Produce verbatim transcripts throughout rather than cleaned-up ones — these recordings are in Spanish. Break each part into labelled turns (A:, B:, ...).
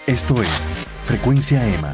A: Esto es Frecuencia Emma.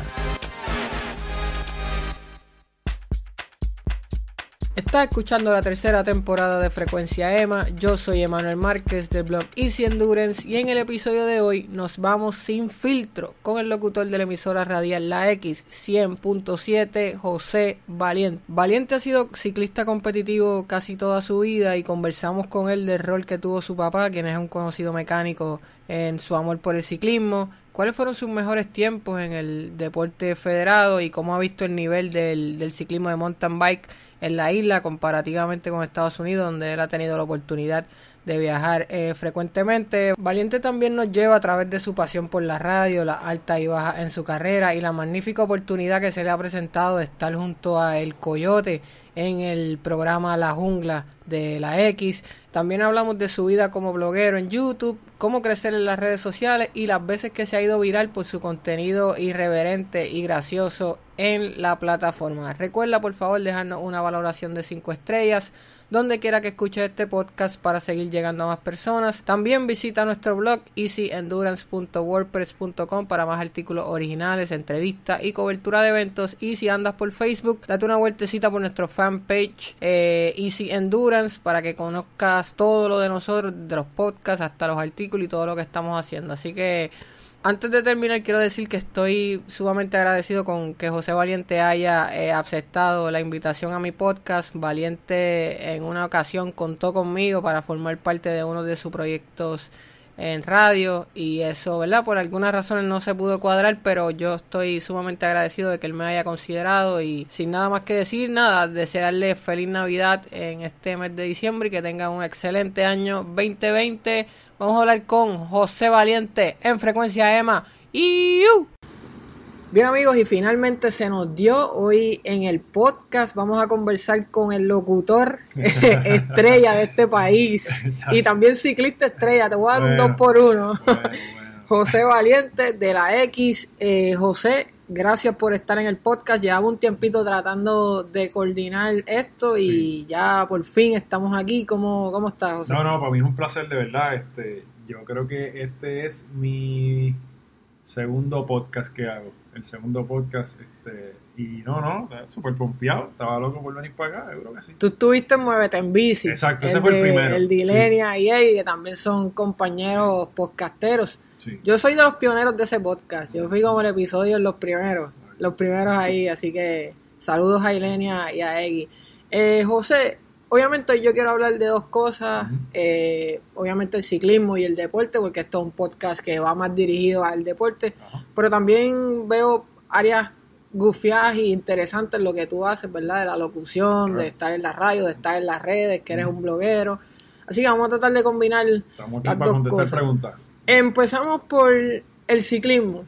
B: Estás escuchando la tercera temporada de Frecuencia Emma. Yo soy Emanuel Márquez del blog Easy Endurance y en el episodio de hoy nos vamos sin filtro con el locutor de la emisora radial La X cien punto siete, José Valiente. Valiente ha sido ciclista competitivo casi toda su vida y conversamos con él del rol que tuvo su papá, quien es un conocido mecánico en su amor por el ciclismo, cuáles fueron sus mejores tiempos en el deporte federado y cómo ha visto el nivel del, del ciclismo de mountain bike en la isla comparativamente con Estados Unidos, donde él ha tenido la oportunidad de viajar eh, frecuentemente. Valiente también nos lleva a través de su pasión por la radio, la alta y baja en su carrera y la magnífica oportunidad que se le ha presentado de estar junto a El Coyote en el programa La Jungla de La X. También hablamos de su vida como bloguero en YouTube, cómo crecer en las redes sociales y las veces que se ha ido viral por su contenido irreverente y gracioso en la plataforma. Recuerda por favor dejarnos una valoración de cinco estrellas donde quiera que escuches este podcast para seguir llegando a más personas. También visita nuestro blog easy endurance punto wordpress punto com para más artículos originales, entrevistas y cobertura de eventos. Y si andas por Facebook, date una vueltecita por nuestro fanpage eh, Easy Endurance para que conozcas todo lo de nosotros, de los podcasts hasta los artículos y todo lo que estamos haciendo. Así que antes de terminar, quiero decir que estoy sumamente agradecido con que José Valiente haya eh, aceptado la invitación a mi podcast. Valiente en una ocasión contó conmigo para formar parte de uno de sus proyectos en radio y eso, ¿verdad? Por algunas razones no se pudo cuadrar, pero yo estoy sumamente agradecido de que él me haya considerado y sin nada más que decir, nada, desearle feliz Navidad en este mes de diciembre y que tengan un excelente año veinte veinte. Vamos a hablar con José Valiente en Frecuencia Emma. ¡Iu! Bien amigos, y finalmente se nos dio hoy en el podcast. Vamos a conversar con el locutor estrella de este país y también ciclista estrella. Te voy a dar bueno, un dos por uno. Bueno, bueno. José Valiente de La X. Eh, José, gracias por estar en el podcast. Llevamos un tiempito tratando de coordinar esto y sí, ya por fin estamos aquí. ¿Cómo, cómo estás, José?
C: No, no, para mí es un placer de verdad. Este, yo creo que este es mi segundo podcast que hago. El segundo podcast, este, y no, no, súper pompeado, estaba loco por venir para acá, seguro que sí.
B: Tú estuviste en Muévete en Bici.
C: Exacto, ese fue el primero.
B: El de Ilenia sí. y Eddie, que también son compañeros sí. podcasteros. Sí. Yo soy de los pioneros de ese podcast, yo fui como el episodio en los primeros, los primeros ahí, así que saludos a Ilenia y a Eddie. Eh, José, obviamente yo quiero hablar de dos cosas, uh-huh. eh, obviamente el ciclismo y el deporte, porque esto es un podcast que va más dirigido al deporte, uh-huh. pero también veo áreas gufiadas y interesantes en lo que tú haces, ¿verdad? De la locución, uh-huh. de estar en la radio, de estar en las redes, que eres uh-huh. un bloguero, así que vamos a tratar de combinar
C: Estamos aquí
B: las
C: para
B: dos
C: contestar
B: cosas.
C: Preguntas.
B: Empezamos por el ciclismo,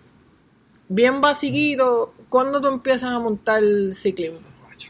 B: bien basiquito, ¿cuándo tú empiezas a montar el ciclismo?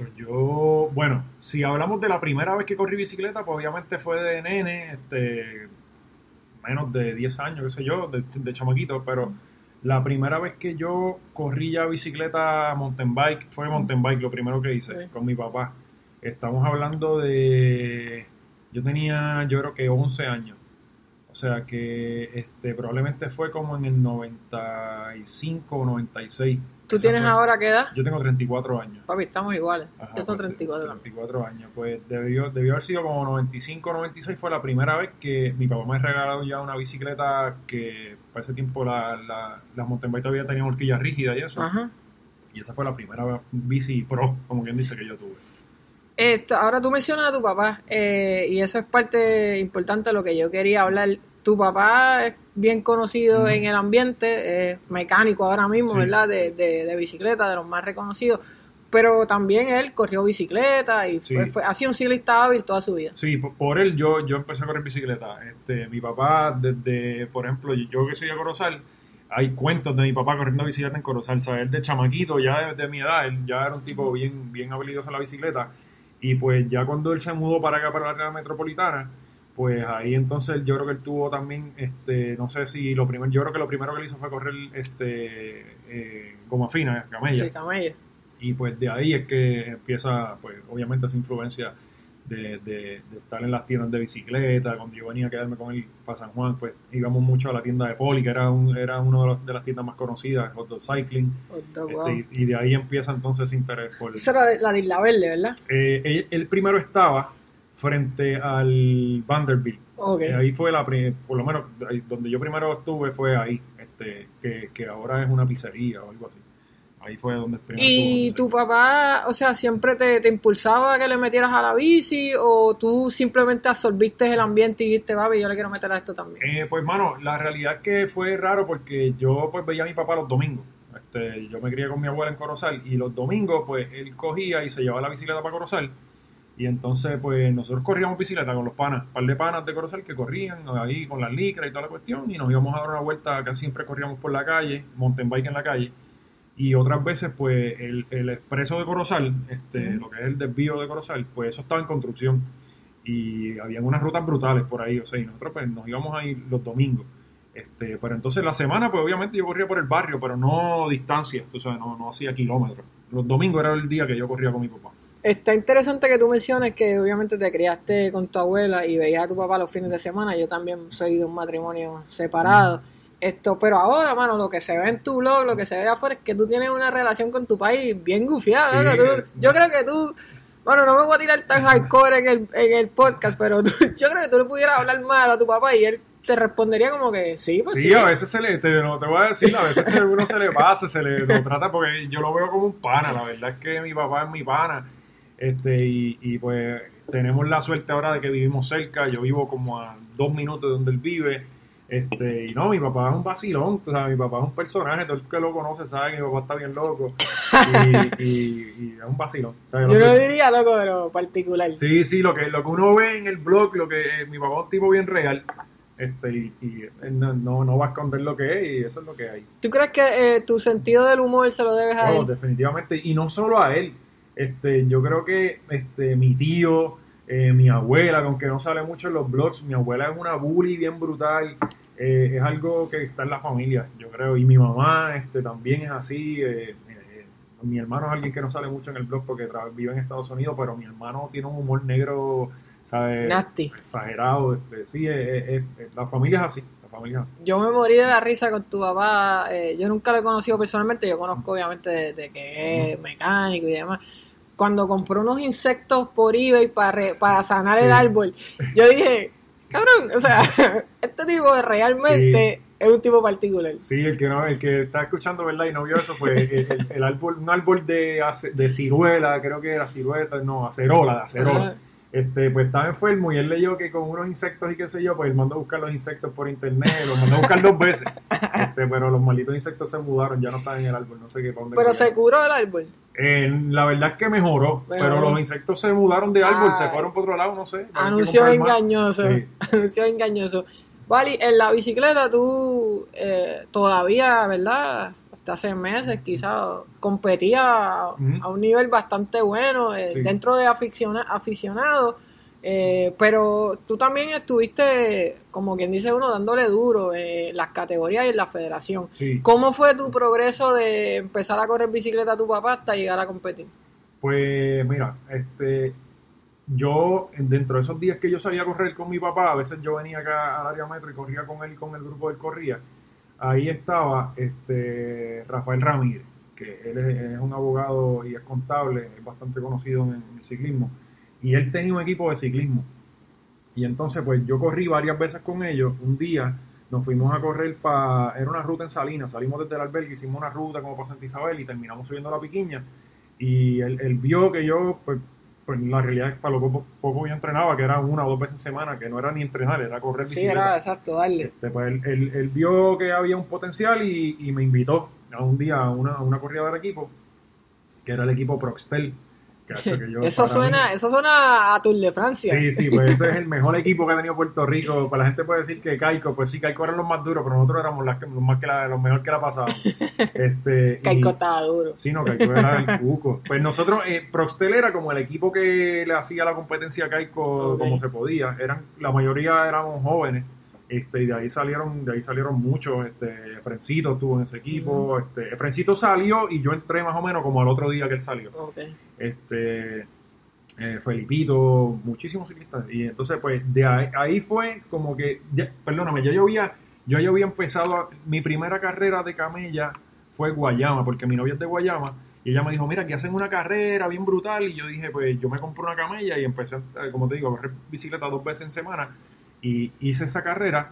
C: Yo, bueno, si hablamos de la primera vez que corrí bicicleta, pues obviamente fue de nene, este, menos de diez años, qué sé yo, de, de chamaquito, pero la primera vez que yo corrí ya bicicleta mountain bike, fue mountain bike lo primero que hice, sí. con mi papá. Estamos hablando de, yo tenía, yo creo que once años, o sea que este probablemente fue como en el noventa y cinco o noventa y seis.
B: ¿Tú tienes fue, ahora qué edad?
C: Yo tengo treinta y cuatro años.
B: Papi, estamos iguales.
C: Ajá,
B: yo tengo treinta y cuatro.
C: treinta y cuatro años. Pues debió, debió haber sido como noventa y cinco o noventa y seis. Fue la primera vez que mi papá me ha regalado ya una bicicleta que para ese tiempo la, la, las mountain bike todavía tenían horquillas rígidas y eso.
B: Ajá.
C: Y esa fue la primera bici pro, como quien dice, que yo tuve.
B: Esto, ahora tú mencionas a tu papá eh, y eso es parte importante de lo que yo quería hablar. Tu papá es bien conocido uh-huh. en el ambiente, es mecánico ahora mismo, sí. ¿verdad? De, de, de bicicleta, de los más reconocidos. Pero también él corrió bicicleta y fue, sí. fue, ha sido un ciclista hábil toda su vida.
C: Sí, por, por él yo, yo empecé a correr bicicleta. Este, mi papá, desde, por ejemplo, yo que soy de Corozal, hay cuentos de mi papá corriendo bicicleta en Corozal. ¿Sabes? Él de chamaquito, ya de, de mi edad, él ya era un tipo bien, bien habilidoso en la bicicleta. Y pues ya cuando él se mudó para acá, para la área metropolitana, pues ahí entonces yo creo que él tuvo también, este, no sé si lo primero, yo creo que lo primero que él hizo fue correr este eh, goma fina, camella.
B: Sí, camella.
C: Y pues de ahí es que empieza, pues obviamente esa influencia de, de, de estar en las tiendas de bicicleta. Cuando yo venía a quedarme con él para San Juan, pues íbamos mucho a la tienda de Poli, que era un, era una de, los, de las tiendas más conocidas, Hot Dog Cycling.
B: Hot Dog,
C: este,
B: wow.
C: y, y de ahí empieza entonces ese interés por...
B: Esa era la de Isla Verde, ¿verdad?
C: Eh, él, él primero estaba frente al Vanderbilt.
B: Okay.
C: Eh, ahí fue la pri- por lo menos ahí, donde yo primero estuve fue ahí, este, que, que ahora es una pizzería o algo así. Ahí fue donde primero
B: ¿Y tu papá, o sea, siempre te, te impulsaba a que le metieras a la bici o tú simplemente absorbiste el ambiente y dijiste, papi, yo le quiero meter a esto también?
C: Eh, pues, mano, la realidad es que fue raro porque yo pues veía a mi papá los domingos. Este, yo me crié con mi abuela en Corozal y los domingos, pues, él cogía y se llevaba la bicicleta para Corozal. Y entonces, pues, nosotros corríamos bicicleta con los panas, un par de panas de Corozal que corrían ahí con las licras y toda la cuestión. Y nos íbamos a dar una vuelta, casi siempre corríamos por la calle, mountain bike en la calle. Y otras veces, pues, el, el expreso de Corozal, este,
B: Mm.
C: lo que es el desvío de Corozal, pues eso estaba en construcción. Y habían unas rutas brutales por ahí, o sea, y nosotros pues nos íbamos ahí los domingos. Este, pero entonces la semana, pues obviamente yo corría por el barrio, pero no distancias, tú sabes, no, no hacía kilómetros. Los domingos era el día que yo corría con mi papá.
B: Está interesante que tú menciones que obviamente te criaste con tu abuela y veías a tu papá los fines de semana. Yo también soy de un matrimonio separado. Mm. Esto, pero ahora, mano, lo que se ve en tu blog, lo que se ve de afuera es que tú tienes una relación con tu país bien gufiada, ¿no?
C: Sí.
B: Tú, yo creo que tú, bueno, no me voy a tirar tan hardcore en el, en el podcast, pero tú, yo creo que tú le pudieras hablar mal a tu papá y él te respondería como que sí, pues sí.
C: Sí, a veces se le, te, no te voy a decir, a veces se, uno se le pasa, se le lo trata porque yo lo veo como un pana, la verdad es que mi papá es mi pana, este, y, y pues tenemos la suerte ahora de que vivimos cerca, yo vivo como a dos minutos de donde él vive. Este, y no, mi papá es un vacilón, o sea, mi papá es un personaje, todo el que lo conoce sabe que mi papá está bien loco y, y, y es un vacilón. O sea,
B: yo no
C: que,
B: diría loco, pero particular.
C: Sí, sí, lo que, lo que uno ve en el blog, lo que eh, mi papá es un tipo bien real, este, y, y él no, no, no va a esconder lo que es y eso es lo que hay.
B: ¿Tú crees que eh, tu sentido del humor se lo debes a
C: No,
B: él?
C: definitivamente, y no solo a él, este, yo creo que este, mi tío... Eh, mi abuela, aunque no sale mucho en los blogs, mi abuela es una bully bien brutal, eh, es algo que está en la familia, yo creo, y mi mamá este, también es así, eh, eh, mi hermano es alguien que no sale mucho en el blog porque tra- vive en Estados Unidos, pero mi hermano tiene un humor negro, ¿sabes?
B: Nasty.
C: Exagerado, este, sí, es, es, es, la familia es así, la familia es así.
B: Yo me morí de la risa con tu papá, eh, yo nunca lo he conocido personalmente, yo conozco obviamente de, de que es mecánico y demás. Cuando compró unos insectos por eBay para, re, para sanar sí. el árbol, yo dije, cabrón, o sea, este tipo realmente sí. es un tipo particular.
C: Sí, el que no, el que está escuchando, ¿verdad? Y no vio eso, fue el, el, el árbol, un árbol de, de ciruela, creo que era ciruela, no, acerola, de acerola. Ajá. Este, pues estaba enfermo y él leyó que con unos insectos y qué sé yo, pues él mandó a buscar los insectos por internet, los mandó a buscar dos veces, este, pero los malditos insectos se mudaron, ya no estaban en el árbol, no sé qué. ¿Dónde
B: pero se curó el árbol.
C: Eh, la verdad es que mejoró, mejoró, pero los insectos se mudaron de árbol, Ay. se fueron por otro lado, no sé.
B: Anuncio engañoso, sí. anuncio engañoso. Vale, en la bicicleta tú eh, todavía, ¿verdad? Hasta hace meses quizás competía uh-huh. a un nivel bastante bueno eh, sí. dentro de aficiona- aficionados, eh, pero tú también estuviste, como quien dice uno, dándole duro en las categorías y en la federación.
C: Sí.
B: ¿Cómo fue tu progreso de empezar a correr bicicleta a tu papá hasta llegar a competir?
C: Pues mira, este, yo dentro de esos días que yo salía a correr con mi papá, a veces yo venía acá al área metro y corría con él y con el grupo del corría. Ahí estaba este Rafael Ramírez, que él es, es un abogado y es contable, es bastante conocido en, en el ciclismo, y él tenía un equipo de ciclismo. Y entonces pues yo corrí varias veces con ellos. Un día nos fuimos a correr para, era una ruta en Salinas, salimos desde el albergue, hicimos una ruta como para Santa Isabel y terminamos subiendo a La Piquiña, y él, él vio que yo, pues, pues la realidad es que para lo poco, poco yo entrenaba, que era una o dos veces a semana, que no era ni entrenar, era correr bicicleta.
B: Sí, era exacto, darle.
C: Este, pues él, él, él vio que había un potencial y, y me invitó a un día a una, a una corrida del equipo, que era el equipo Proxtel. Que, que yo,
B: eso suena mí, eso suena a Tour de Francia.
C: Sí, sí, pues ese es el mejor equipo que ha tenido Puerto Rico. Pues la gente puede decir que Caico, pues sí, Caico eran los más duros, pero nosotros éramos las que, los, más que la, los mejor que la pasaban. Este,
B: Caico estaba duro.
C: Sí, no, Caico era el cuco. Pues nosotros, eh, Proxtel era como el equipo que le hacía la competencia a Caico okay. como se podía. Eran, la mayoría éramos jóvenes. Este, y de ahí salieron, de ahí salieron muchos, este, Frencito estuvo en ese equipo, mm. este, Frencito salió y yo entré más o menos como al otro día que él salió.
B: Okay.
C: Este, eh, Felipito, muchísimos ciclistas. Y entonces, pues, de ahí, ahí fue como que, ya, perdóname, ya yo había, yo ya había empezado, a, mi primera carrera de camella fue Guayama, porque mi novia es de Guayama, y ella me dijo, mira, aquí hacen una carrera bien brutal, y yo dije, pues, yo me compré una camella y empecé, como te digo, a correr bicicleta dos veces en semana, y hice esa carrera.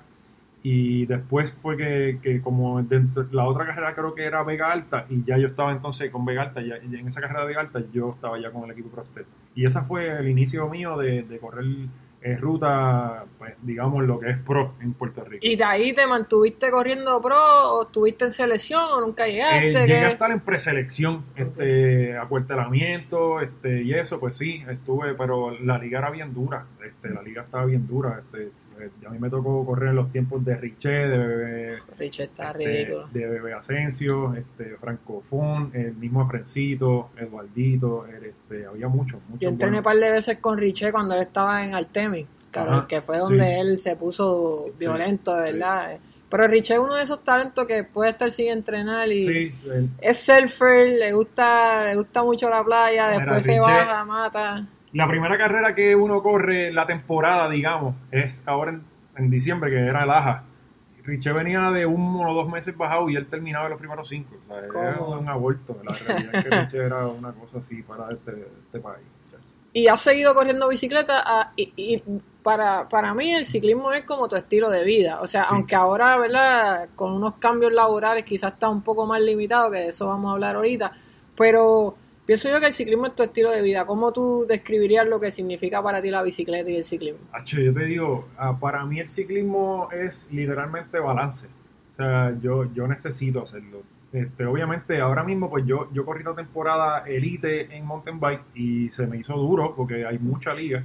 C: Y después fue que, que como dentro, la otra carrera creo que era Vega Alta, y ya yo estaba entonces con Vega Alta, y, ya, y en esa carrera de Vega Alta yo estaba ya con el equipo ProStep. Y ese fue el inicio mío de, de correr eh, ruta, pues digamos lo que es pro en Puerto Rico.
B: ¿Y de ahí te mantuviste corriendo pro o estuviste en selección o nunca llegaste?
C: Eh, llegué
B: ¿Qué?
C: a estar en preselección, este, acuartelamiento, este, y eso, pues sí, estuve, pero la liga era bien dura, este, la liga estaba bien dura, este, a mí me tocó correr en los tiempos de Riché, de Bebe,
B: Richie está
C: este,
B: ridículo.
C: de Bebe Asensio, este, Franco Fon, el mismo Efrencito, Eduardito, el, este, había muchos, muchos.
B: Yo entrené un par de veces con Richie cuando él estaba en Artemis, claro,
C: Ajá,
B: que fue donde
C: sí.
B: él se puso violento, de
C: sí.
B: verdad. Pero Richie es uno de esos talentos que puede estar sin entrenar y
C: Sí, el-
B: es surfer, le gusta, le gusta mucho la playa,
C: Mira,
B: después se
C: Richie-
B: baja, mata.
C: La primera carrera que uno corre, la temporada, digamos, es ahora en, en diciembre, que era el Aja. Riché venía de uno o dos meses bajado y él terminaba los primeros cinco. O sea, era
B: ¿Cómo?
C: un aborto. La realidad es que Riché era una cosa así para este, este país.
B: Y has seguido corriendo bicicleta ah, y, y para, para mí el ciclismo es como tu estilo de vida. O sea,
C: Sí.
B: aunque ahora, ¿verdad? Con unos cambios laborales quizás está un poco más limitado, que de eso vamos a hablar ahorita. Pero pienso yo que el ciclismo es tu estilo de vida. ¿Cómo tú describirías lo que significa para ti la bicicleta y el ciclismo?
C: Acho, yo te digo, ah, para mí el ciclismo es literalmente balance. O sea, yo, yo necesito hacerlo. Este, obviamente, ahora mismo, pues yo, yo corrí la temporada Elite en mountain bike y se me hizo duro porque hay mucha liga.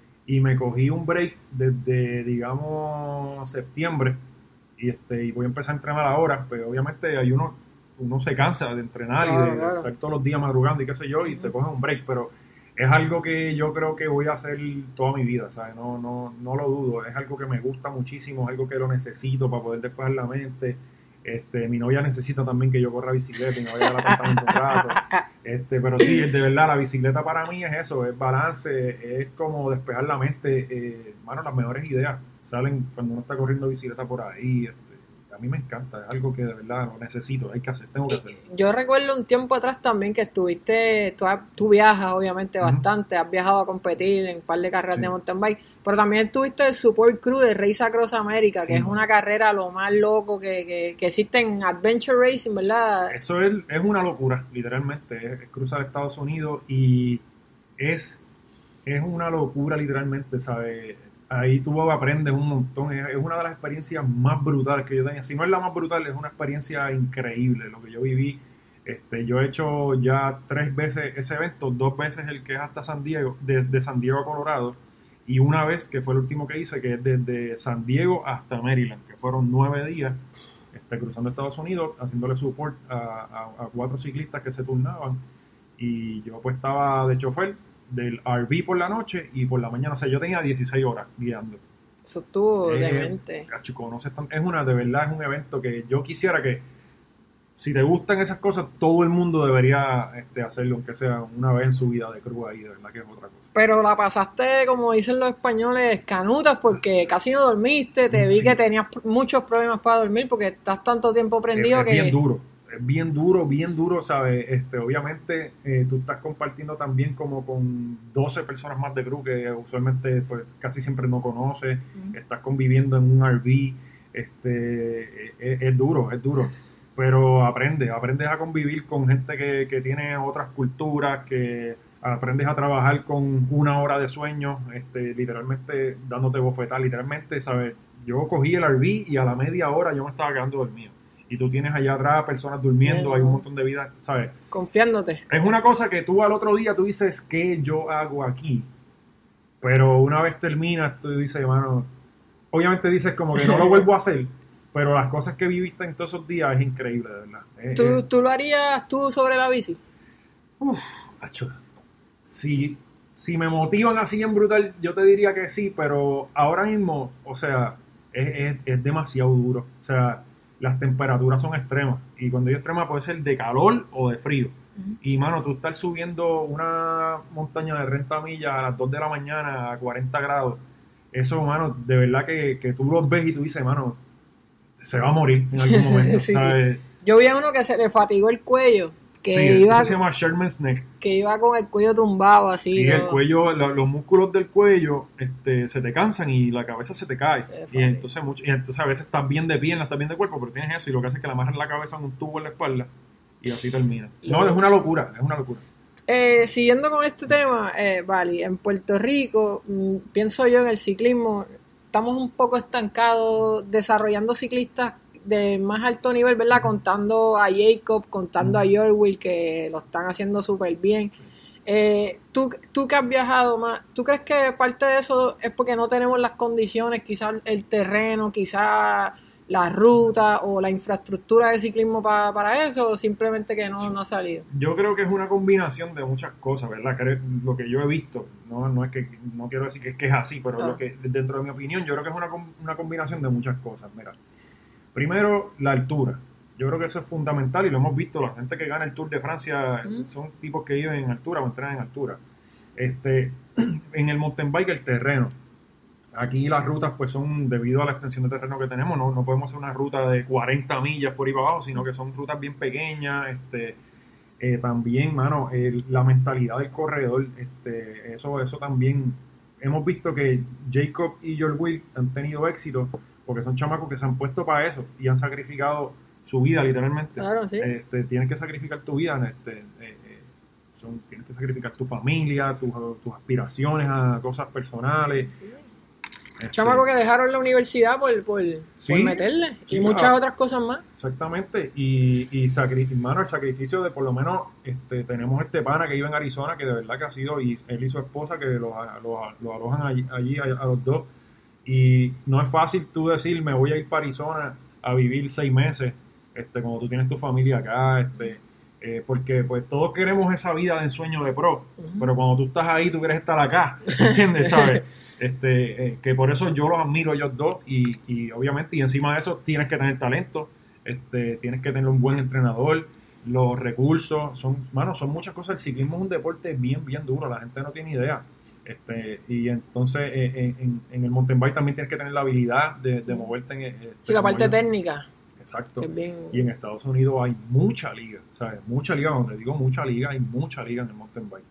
C: Y me cogí un break desde, digamos, septiembre. Y, este, y voy a empezar a entrenar ahora. Pues obviamente hay uno, uno se cansa de entrenar
B: Claro,
C: y de,
B: claro.
C: estar todos los días madrugando y qué sé yo, y te coges un break. Pero es algo que yo creo que voy a hacer toda mi vida, ¿sabes? No, no, no lo dudo. Es algo que me gusta muchísimo, es algo que lo necesito para poder despejar la mente. Este, mi novia necesita también que yo corra bicicleta y me vaya al apartamento un rato. Este, pero sí, de verdad, la bicicleta para mí es eso, es balance, es como despejar la mente. Eh, mano, las mejores ideas salen cuando uno está corriendo bicicleta por ahí. Este, a mí me encanta, es algo que de verdad lo necesito, hay que hacer, tengo que hacerlo.
B: Yo recuerdo un tiempo atrás también que estuviste, tú, has- tú viajas obviamente
C: Ujú.
B: bastante, has viajado a competir en un par de carreras
C: Sí.
B: de mountain bike, pero también estuviste el Support Crew de Race Across America, que
C: Sí.
B: es una carrera lo más loco que, que, que existe en Adventure Racing, ¿verdad?
C: Eso es, es una locura, literalmente, es, es cruzar Estados Unidos y es, es una locura literalmente, ¿sabes? Ahí tú aprendes un montón, es, es una de las experiencias más brutales que yo tenía. Si no es la más brutal, es una experiencia increíble lo que yo viví. Este, yo he hecho ya tres veces ese evento, dos veces el que es hasta San Diego, de, de San Diego a Colorado, y una vez que fue el último que hice, que es desde San Diego hasta Maryland, que fueron nueve días este, cruzando Estados Unidos, haciéndole support a, a, a cuatro ciclistas que se turnaban, y yo pues estaba de chofer del R V por la noche y por la mañana, o sea, yo tenía dieciséis horas guiando.
B: Eso estuvo
C: Eh,
B: demente.
C: cacho, conoces tan- es una, de verdad, es un evento que yo quisiera que, si te gustan esas cosas, todo el mundo debería este, hacerlo, aunque sea una vez en su vida de cruz ahí, de verdad que es otra cosa.
B: Pero la pasaste, como dicen los españoles, canutas, porque casi no dormiste, te vi
C: Sí.
B: que tenías muchos problemas para dormir porque estás tanto tiempo prendido
C: es, es
B: que...
C: bien duro, es bien duro, bien duro, ¿sabes? Este, obviamente eh, tú estás compartiendo también como con doce personas más de crew que usualmente pues casi siempre no conoces,
B: Ujú.
C: estás conviviendo en un R V, este, es, es duro, es duro, pero aprendes, aprendes a convivir con gente que, que tiene otras culturas, que aprendes a trabajar con una hora de sueño, este, literalmente dándote bofetar, literalmente, ¿sabes? Yo cogí el R V y a la media hora yo me estaba quedando dormido. Y tú tienes allá atrás personas durmiendo,
B: Bueno.
C: hay un montón de vida, ¿sabes?
B: Confiándote.
C: Es una cosa que tú al otro día tú dices, ¿qué yo hago aquí? Pero una vez terminas, tú dices, hermano, obviamente dices como que no lo vuelvo a hacer, pero las cosas que viviste en todos esos días es increíble, de verdad. Es-
B: ¿Tú,
C: es-
B: ¿Tú lo harías tú sobre la bici?
C: Uf, acho. Si, si me motivan así en brutal, yo te diría que sí, pero ahora mismo, o sea, es, es, es demasiado duro. O sea, las temperaturas son extremas. Y cuando digo extrema puede ser de calor o de frío. Uh-huh. Y, mano, tú estás subiendo una montaña de treinta millas a las dos de la mañana a cuarenta grados. Eso, mano, de verdad que, que tú los ves y tú dices, mano, se va a morir en algún momento.
B: sí, sí. Yo vi a uno que se le fatigó el cuello. Que
C: sí,
B: iba,
C: eso se llama Sherman's Neck.
B: Que iba con el cuello tumbado así.
C: Sí,
B: ¿no?
C: el cuello, lo, los músculos del cuello este, se te cansan y la cabeza se te cae. Se y, entonces, mucho, y entonces a veces estás bien de pierna, estás bien de cuerpo, pero tienes eso y lo que hace es que le amarras la cabeza en un tubo en la espalda y así termina. No, es una locura, es una locura.
B: Eh, siguiendo con este tema, eh, vale, en Puerto Rico, mmm, pienso yo en el ciclismo, estamos un poco estancados desarrollando ciclistas de más alto nivel, ¿verdad? Contando a Jacob, contando a Yorwin, que lo están haciendo súper bien. Eh, tú, tú que has viajado más, ¿tú crees que parte de eso es porque no tenemos las condiciones, quizás el terreno, quizás la ruta o la infraestructura de ciclismo pa, para eso, o simplemente que no, no ha salido?
C: Yo creo que es una combinación de muchas cosas, ¿verdad? Que lo que yo he visto, no, no es que no quiero decir que, que es así, pero ah. lo que dentro de mi opinión, yo creo que es una, una combinación de muchas cosas. Mira, primero, la altura. Yo creo que eso es fundamental y lo hemos visto. La gente que gana el Tour de Francia mm. son tipos que viven en altura o entrenan en altura. Este, en el mountain bike, el terreno. Aquí las rutas pues son, debido a la extensión de terreno que tenemos, no, no podemos hacer una ruta de cuarenta millas por ahí para abajo, sino que son rutas bien pequeñas. Este, eh, también, mano, el, la mentalidad del corredor, este, eso, eso también. Hemos visto que Jacob y Yorwin han tenido éxito porque son chamacos que se han puesto para eso y han sacrificado su vida literalmente.
B: Claro, sí.
C: Este, tienes que sacrificar tu vida, este, eh, eh, son, tienes que sacrificar tu familia, tus, tus aspiraciones a cosas personales.
B: Sí. Este, chamacos que dejaron la universidad por, por, sí, por meterle y sí, muchas ah, otras cosas más.
C: Exactamente, y, y sacri, mano, el sacrificio de por lo menos, este, tenemos este pana que vive en Arizona que de verdad que ha sido, y él y su esposa que los lo, lo alojan allí, allí a, a los dos, y no es fácil tú decir me voy a ir para Arizona a vivir seis meses este, cuando tú tienes tu familia acá, este, eh, porque pues todos queremos esa vida de ensueño de pro, uh-huh. pero cuando tú estás ahí tú quieres estar acá, ¿entiendes? ¿Sabes? Este, eh, que por eso yo los admiro ellos dos y, y obviamente y encima de eso tienes que tener talento, este, tienes que tener un buen entrenador, los recursos, son, mano, son muchas cosas. El ciclismo es un deporte bien, bien duro, la gente no tiene idea. Este, y entonces eh, en, en el mountain bike también tienes que tener la habilidad de, de moverte en este,
B: sí, la parte técnica.
C: Exacto.
B: Bien.
C: Y en Estados Unidos hay mucha liga, ¿sabes? Mucha liga, cuando te digo mucha liga, hay mucha liga en el mountain bike.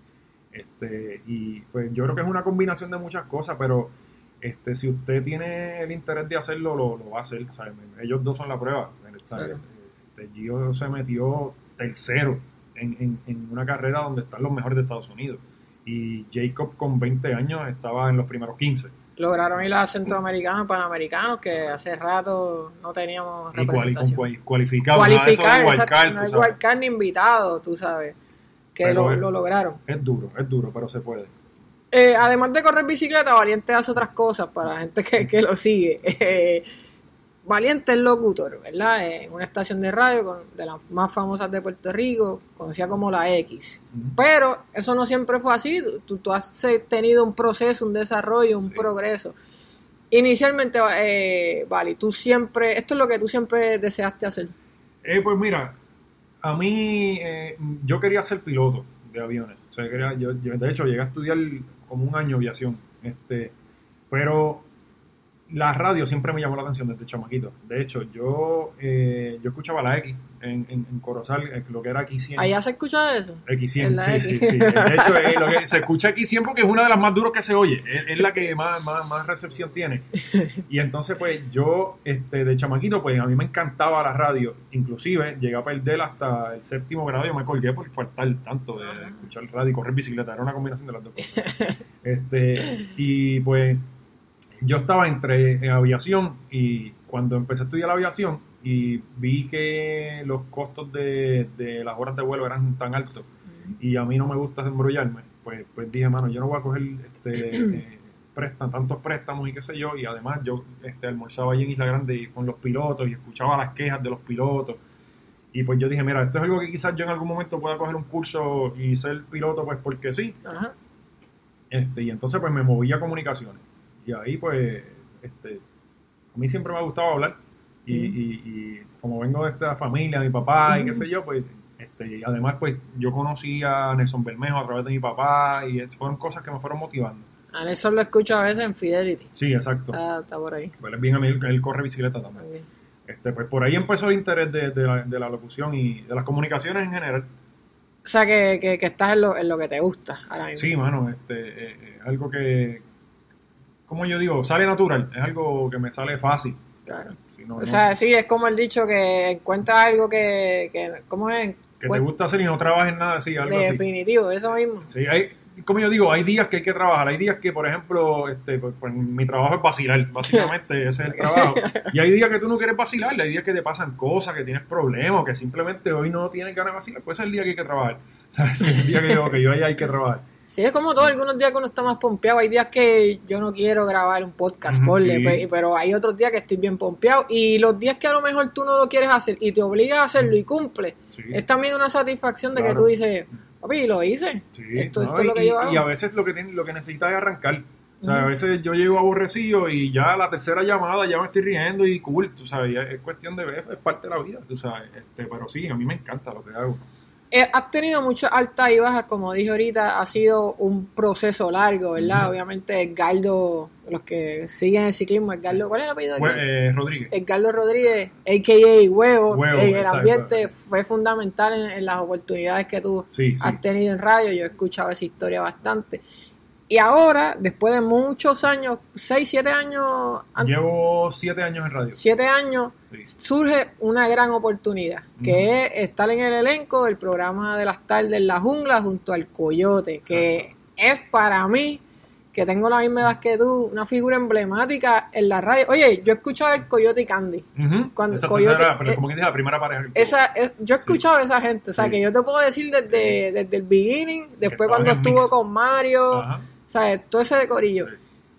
C: Este, y pues yo creo que es una combinación de muchas cosas, pero este, si usted tiene el interés de hacerlo, lo, lo va a hacer, ¿sabes? Ellos dos son la prueba, ¿sabes? Claro. Este, Gio se metió tercero en, en, en una carrera donde están los mejores de Estados Unidos y Jacob con veinte años estaba en los primeros quince.
B: Lograron ir a centroamericanos, panamericanos, que hace rato no teníamos
C: y
B: representación.
C: Cuali, cualificado,
B: Cualificar,
C: no, wildcard,
B: no hay wildcard ni invitado, tú sabes, que lo, es, lo lograron.
C: Es duro, es duro, pero se puede.
B: Eh, además de correr bicicleta, Valiente hace otras cosas para la gente que, que lo sigue. Eh, Valiente es locutor, ¿verdad? En una estación de radio con, de las más famosas de Puerto Rico, conocida como la X. Uh-huh. Pero eso no siempre fue así. Tú, tú has tenido un proceso, un desarrollo, un sí. progreso. Inicialmente, eh, Vali, tú siempre, esto es lo que tú siempre deseaste hacer.
C: Eh, pues mira, a mí, eh, yo quería ser piloto de aviones. O sea, quería, yo, yo, de hecho, llegué a estudiar como un año aviación. Este, pero la radio siempre me llamó la atención desde chamaquito. De hecho, yo eh, yo escuchaba la X en, en, en Corozal, lo que era X cien.
B: ¿Allá se escucha eso?
C: X cien, sí, sí, sí. De hecho, eh, lo que se escucha X cien porque es una de las más duras que se oye. Es, es la que más, más, más recepción tiene. Y entonces, pues, yo, este, de chamaquito, pues, a mí me encantaba la radio. Inclusive, llegué a perder hasta el séptimo grado. Yo me colgué por faltar tanto de escuchar radio y correr bicicleta. Era una combinación de las dos cosas. Este, y, pues, yo estaba entre en aviación y cuando empecé a estudiar la aviación y vi que los costos de, de las horas de vuelo eran tan altos y a mí no me gusta embrollarme, pues, pues dije, mano, yo no voy a coger este, eh, prestan, tantos préstamos y qué sé yo, y además yo este, almorzaba allí en Isla Grande y, con los pilotos y escuchaba las quejas de los pilotos y pues yo dije, mira, esto es algo que quizás yo en algún momento pueda coger un curso y ser piloto pues porque sí. Ajá. Este, y entonces pues me moví a comunicaciones. Y ahí, pues, este, a mí siempre me ha gustado hablar. Y, mm. y, y como vengo de esta familia, mi papá mm. y qué sé yo, pues, Este, y además, pues, yo conocí a Nelson Bermejo a través de mi papá y fueron cosas que me fueron motivando.
B: A Nelson lo escucho a veces en Fidelity.
C: Sí, exacto.
B: Está, está por ahí.
C: Pues, bien a mí, él, él corre bicicleta también.
B: Okay.
C: Este, pues por ahí empezó el interés de, de, la, de la locución y de las comunicaciones en general.
B: O sea, que, que, que estás en lo, en lo que te gusta ahora mismo.
C: Sí, mano, este, eh, eh, algo que, como yo digo, sale natural, es algo que me sale fácil.
B: Claro.
C: Si no,
B: o
C: no,
B: sea, sí, es como el dicho que encuentras algo que, que ¿cómo es?
C: que te gusta hacer y no trabajes en nada, sí, algo así.
B: Definitivo, eso mismo.
C: Sí, hay, como yo digo, hay días que hay que trabajar, hay días que, por ejemplo, este, pues, pues, mi trabajo es vacilar, básicamente ese es el trabajo. Y hay días que tú no quieres vacilar, hay días que te pasan cosas, que tienes problemas, que simplemente hoy no tienes ganas de vacilar, pues es el día que hay que trabajar. ¿Sabes? Es el día que yo, que yo ahí hay que trabajar.
B: Sí, es como todo, algunos días que uno está más pompeado, hay días que yo no quiero grabar un podcast,
C: Uh-huh,
B: porle,
C: sí.
B: pe- pero hay otros días que estoy bien pompeado, y los días que a lo mejor tú no lo quieres hacer y te obligas a hacerlo y cumple,
C: Sí.
B: es también una satisfacción de
C: Claro.
B: que tú dices, papi, lo hice,
C: Sí,
B: esto,
C: no,
B: esto es lo
C: y,
B: que yo hago.
C: y a veces lo que, tiene, lo que necesitas es arrancar. O sea,
B: Ujú.
C: a veces yo llego aborrecido y ya la tercera llamada ya me estoy riendo y cool, tú sabes, ya es cuestión de ver, es parte de la vida, tú sabes. Este, pero sí, a mí me encanta lo que hago.
B: Eh, has tenido muchas altas y bajas, como dije ahorita, ha sido un proceso largo, ¿verdad?
C: Ujú.
B: Obviamente Edgardo, los que siguen el ciclismo, Edgardo, ¿cuál es el apellido de
C: Pues,
B: Edgardo?
C: eh, Rodríguez.
B: Edgardo Rodríguez, a k a. Huevo,
C: Huevo,
B: en el
C: exacto.
B: ambiente fue fundamental en, en las oportunidades que tú
C: Sí, sí.
B: has tenido en radio. Yo he escuchado esa historia bastante. Y ahora, después de muchos años, seis, siete años, an-
C: Llevo siete años en radio.
B: siete años,
C: Sí.
B: surge una gran oportunidad, que
C: Ujú.
B: es estar en el elenco del programa de las tardes La Jungla junto al Coyote, que es para mí, que tengo la misma edad que tú, una figura emblemática en la radio. Oye, yo escuchaba el Coyote y Candy.
C: Ujú.
B: Cuando
C: Esa
B: Coyote-
C: tercera, pero
B: eh,
C: como que dice la primera pareja. que tuvo.
B: Esa, es, yo he escuchado a esa gente, o sea,
C: Sí.
B: que yo te puedo decir desde, desde el beginning, después
C: estaban
B: cuando
C: en
B: estuvo
C: mix.
B: con Mario,
C: Ajá.
B: ¿sabes? Todo ese decorillo.
C: Sí.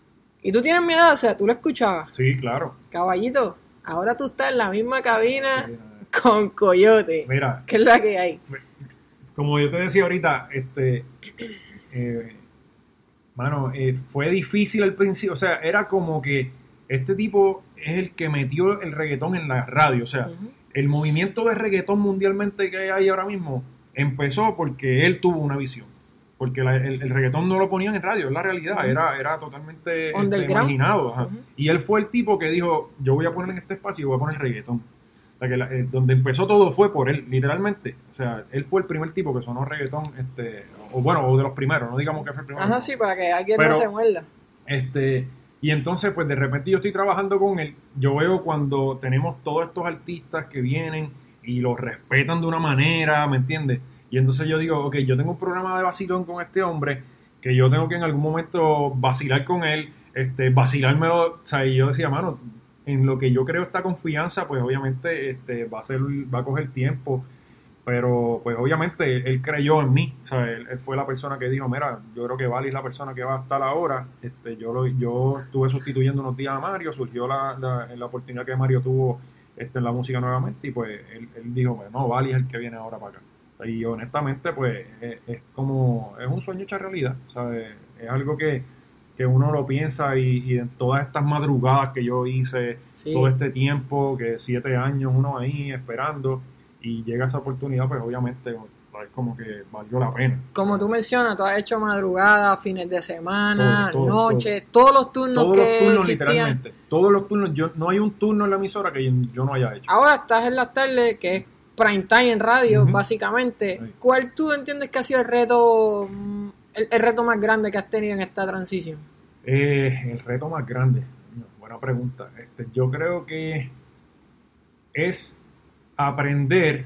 B: Y tú tienes mi edad, o sea, tú lo escuchabas.
C: Sí, claro.
B: Caballito, ahora tú estás en la misma cabina
C: Sí,
B: con Coyote.
C: mira,
B: ¿Qué es la que hay?
C: como yo te decía ahorita, este, eh, mano, eh, fue difícil al principio, o sea, era como que este tipo es el que metió el reggaetón en la radio, o sea,
B: Ujú.
C: el movimiento de reggaetón mundialmente que hay ahora mismo empezó porque él tuvo una visión, porque la- el, el reggaetón no lo ponían en radio, es la realidad,
B: Ujú.
C: era, era totalmente este,
B: Underground.
C: imaginado, ajá.
B: Ujú.
C: Y él fue el tipo que dijo, yo voy a poner en este espacio y voy a poner reggaetón. O sea, que la- eh, donde empezó todo fue por él, literalmente. O sea, él fue el primer tipo que sonó reggaetón, este, o bueno, o de los primeros, no digamos que fue el primero.
B: Ajá, sí, para que alguien
C: Pero-
B: no se muerda.
C: Este, y entonces, pues de repente yo estoy trabajando con él, yo veo cuando tenemos todos estos artistas que vienen y los respetan de una manera, ¿me entiendes? Y entonces yo digo, ok, yo tengo un programa de vacilón con este hombre, que yo tengo que en algún momento vacilar con él, este, vacilármelo, o sea, y yo decía, mano, en lo que yo creo esta confianza, pues obviamente este, va a ser, va a coger tiempo, pero pues obviamente él creyó en mí, o sea, él, él fue la persona que dijo, mira, yo creo que Vali es la persona que va a estar ahora, este, yo lo, yo estuve sustituyendo unos días a Mario, surgió la, la, la oportunidad que Mario tuvo este, en la música nuevamente, y pues él, él dijo, no, Vali es el que viene ahora para acá. Y honestamente, pues es, es como, es un sueño hecho realidad, ¿sabes? Es algo que, que uno lo piensa y, y en todas estas madrugadas que yo hice,
B: Sí.
C: todo este tiempo, que siete años uno ahí esperando, y llega esa oportunidad, pues obviamente es como que valió la pena.
B: Como tú mencionas, tú has hecho madrugadas, fines de semana,
C: Todo, todo,
B: noches, todos los turnos
C: Todos
B: que
C: los turnos,
B: existían.
C: literalmente, todos los turnos, yo, no hay un turno en la emisora que yo, yo no haya hecho.
B: Ahora estás en las tardes, que es prime time en radio,
C: Ujú.
B: básicamente.
C: Sí.
B: ¿Cuál tú entiendes que ha sido el reto, mm, el, el reto más grande que has tenido en esta transición?
C: Eh, el reto más grande, buena pregunta. Este, yo creo que es aprender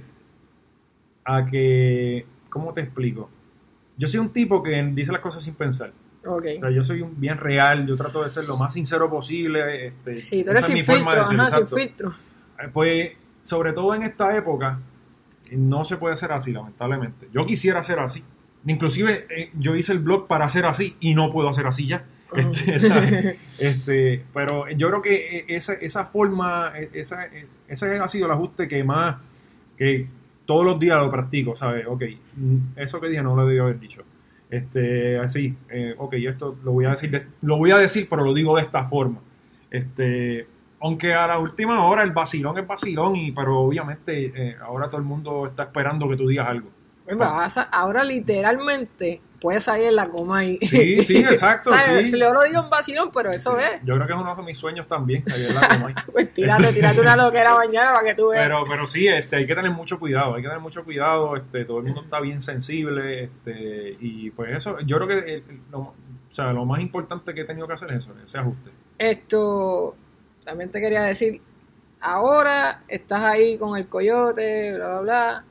C: a que, ¿cómo te explico? Yo soy un tipo que dice las cosas sin pensar.
B: Ok.
C: O sea, yo soy un bien real, yo trato de ser lo más sincero posible. Este,
B: Sí, tú eres
C: esa es
B: sin
C: mi forma
B: filtro,
C: de ser,
B: ajá, sin
C: exacto.
B: filtro.
C: Eh, Pues, sobre todo en esta época, no se puede ser así, lamentablemente. Yo quisiera ser así. Inclusive, eh, yo hice el blog para ser así y no puedo hacer así ya. Este, ¿sabes? Este, pero yo creo que eh, esa, esa forma, eh, esa, eh, ese ha sido el ajuste que más, que todos los días lo practico, ¿sabes? Ok, mm, eso que dije no lo debí haber dicho. Este, así, eh, ok, esto lo voy a decir, de- lo voy a decir, pero lo digo de esta forma. Este, aunque a la última hora el vacilón es vacilón, y, pero obviamente eh, ahora todo el mundo está esperando que tú digas algo.
B: Ahora literalmente puedes salir en la coma y...
C: Sí, sí, exacto.
B: ¿Sabes?
C: Sí.
B: Yo lo digo en vacilón, pero eso sí. es.
C: Yo creo que es uno de mis sueños también, salir en la coma.
B: Pues tírate, tírate una loquera mañana para que tú veas.
C: Pero, pero sí, este, hay que tener mucho cuidado, hay que tener mucho cuidado, este, todo el mundo está bien sensible, este, y pues eso, yo creo que el, lo, o sea, lo más importante que he tenido que hacer es eso, ese ajuste.
B: Esto, también te quería decir, ahora estás ahí con el coyote, bla, bla, bla.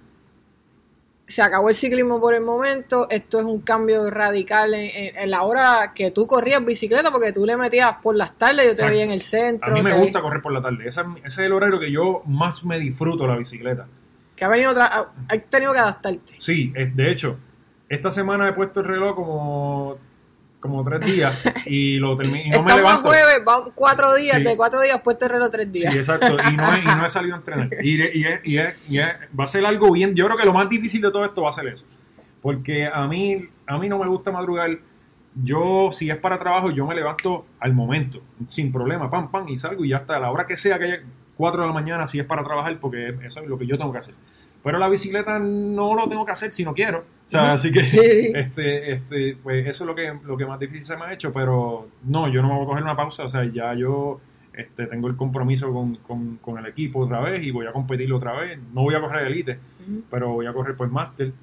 B: Se acabó el ciclismo por el momento. Esto es un cambio radical en, en, en la hora que tú corrías bicicleta, porque tú le metías por las tardes. Yo te veía en el centro.
C: A mí me
B: te...
C: gusta correr por la tarde. Ese, ese es el horario que yo más me disfruto, la bicicleta.
B: Que ha venido otra, has tenido que adaptarte.
C: Sí, es, de hecho, esta semana he puesto el reloj como, como tres días y lo termino y no me levanto.
B: Jueves, vamos cuatro días,
C: sí.
B: de cuatro días puesto el reloj tres días.
C: Sí, exacto, y no he, y no he salido a entrenar. Y, y, y, y, y va a ser algo bien, yo creo que lo más difícil de todo esto va a ser eso. Porque a mí, a mí no me gusta madrugar. Yo, si es para trabajo, yo me levanto al momento, sin problema, pam, pam, y salgo y ya está. A la hora que sea, que haya cuatro de la mañana, si es para trabajar, porque eso es lo que yo tengo que hacer. Pero la bicicleta no lo tengo que hacer si no quiero. O sea, así que
B: sí.
C: este, este, pues eso es lo que, lo que más difícil se me ha hecho. Pero no, yo no me voy a coger una pausa. O sea, ya yo este, tengo el compromiso con, con, con el equipo otra vez y voy a competirlo otra vez. No voy a correr elite, uh-huh. pero voy a correr por máster.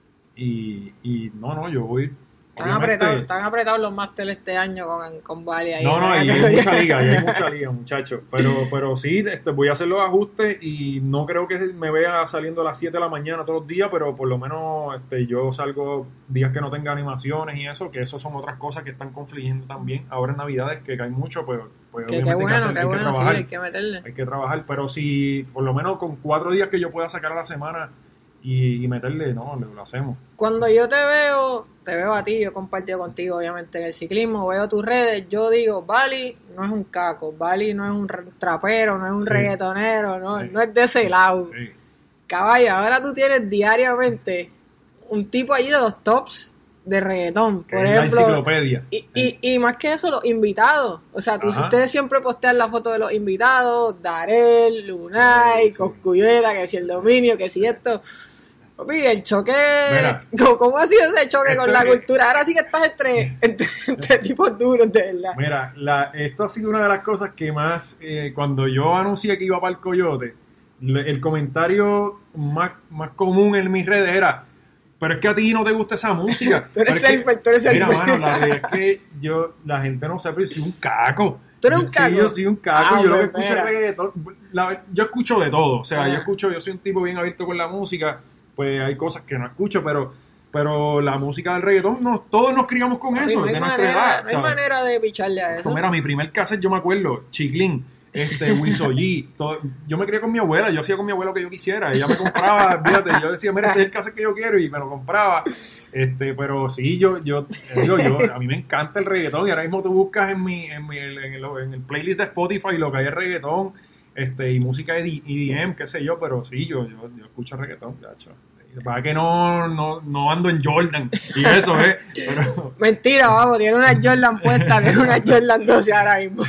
C: Y, y no, no, yo voy...
B: Están apretados, están apretados los másteres este año con, con Bali ahí.
C: No, no, y hay mucha liga, y hay mucha liga, muchachos. Pero, pero sí, este, voy a hacer los ajustes y no creo que me vea saliendo a las siete de la mañana todos los días, pero por lo menos este, yo salgo días que no tenga animaciones y eso, que eso son otras cosas que están confligiendo también. Ahora en Navidades, que cae mucho, pues, pues
B: que,
C: obviamente
B: qué bueno,
C: hay que, hacer,
B: qué
C: hay
B: bueno,
C: que trabajar.
B: sí, hay que meterle.
C: Hay que trabajar, pero si por lo menos con cuatro días que yo pueda sacar a la semana y, y meterle, no, lo, lo hacemos.
B: Cuando yo te veo, te veo a ti, yo he compartido contigo obviamente en el ciclismo, veo tus redes, yo digo, Bali no es un caco, Bali no es un trapero, no es un sí. reggaetonero, no, sí. no es de ese lado. Sí. Caballo, ahora tú tienes diariamente un tipo allí de los tops de reggaetón, por
C: es
B: ejemplo.
C: La enciclopedia.
B: Y, y, y más que eso, los invitados. O sea, tú, ustedes siempre postean la foto de los invitados, Darel, Lunay, sí, sí. Cosculluela, que si el dominio, que si esto... Papi, el choque... Mira, ¿cómo ha sido ese choque con la cultura? Ahora sí que estás entre, entre, entre tipos duros, de verdad.
C: Mira, la, esto ha sido una de las cosas que más... Eh, cuando yo anuncié que iba para el Coyote, el comentario más, más común en mis redes era... Pero es que a ti no te gusta esa música.
B: Tú eres selfer, tú eres selfer.
C: Mira, mano, la verdad es que yo... La gente no sabe, pero yo soy un caco.
B: ¿Tú eres un caco?
C: Sí, yo soy un caco.
B: Ah,
C: yo lo que escucho es reggaetón. La, yo escucho de todo. O sea, ah. yo escucho... Yo soy un tipo bien abierto con la música... Pues hay cosas que no escucho, pero pero la música del reggaetón, no, todos nos criamos con eso,
B: no hay
C: de
B: manera,
C: nuestra edad.
B: No hay manera de picharle a eso.
C: Pues mira, mi primer cassette, yo me acuerdo, Chiclín, este, Wiso G, todo, yo me crié con mi abuela, yo hacía con mi abuela lo que yo quisiera, ella me compraba, fíjate, yo decía, mira, este es el cassette que yo quiero, y me lo compraba, este, pero sí, yo, yo, digo, yo, a mí me encanta el reggaetón, y ahora mismo tú buscas en mi, en mi, en el, en el playlist de Spotify lo que hay es reggaetón, este, y música de E D M, qué sé yo, pero sí, yo, yo, yo escucho reggaetón, gacho. Para que no, no, no ando en Jordan y eso, ¿eh? Pero...
B: Mentira, vamos, tiene una Jordan puesta, tiene una Jordan doce ahora mismo.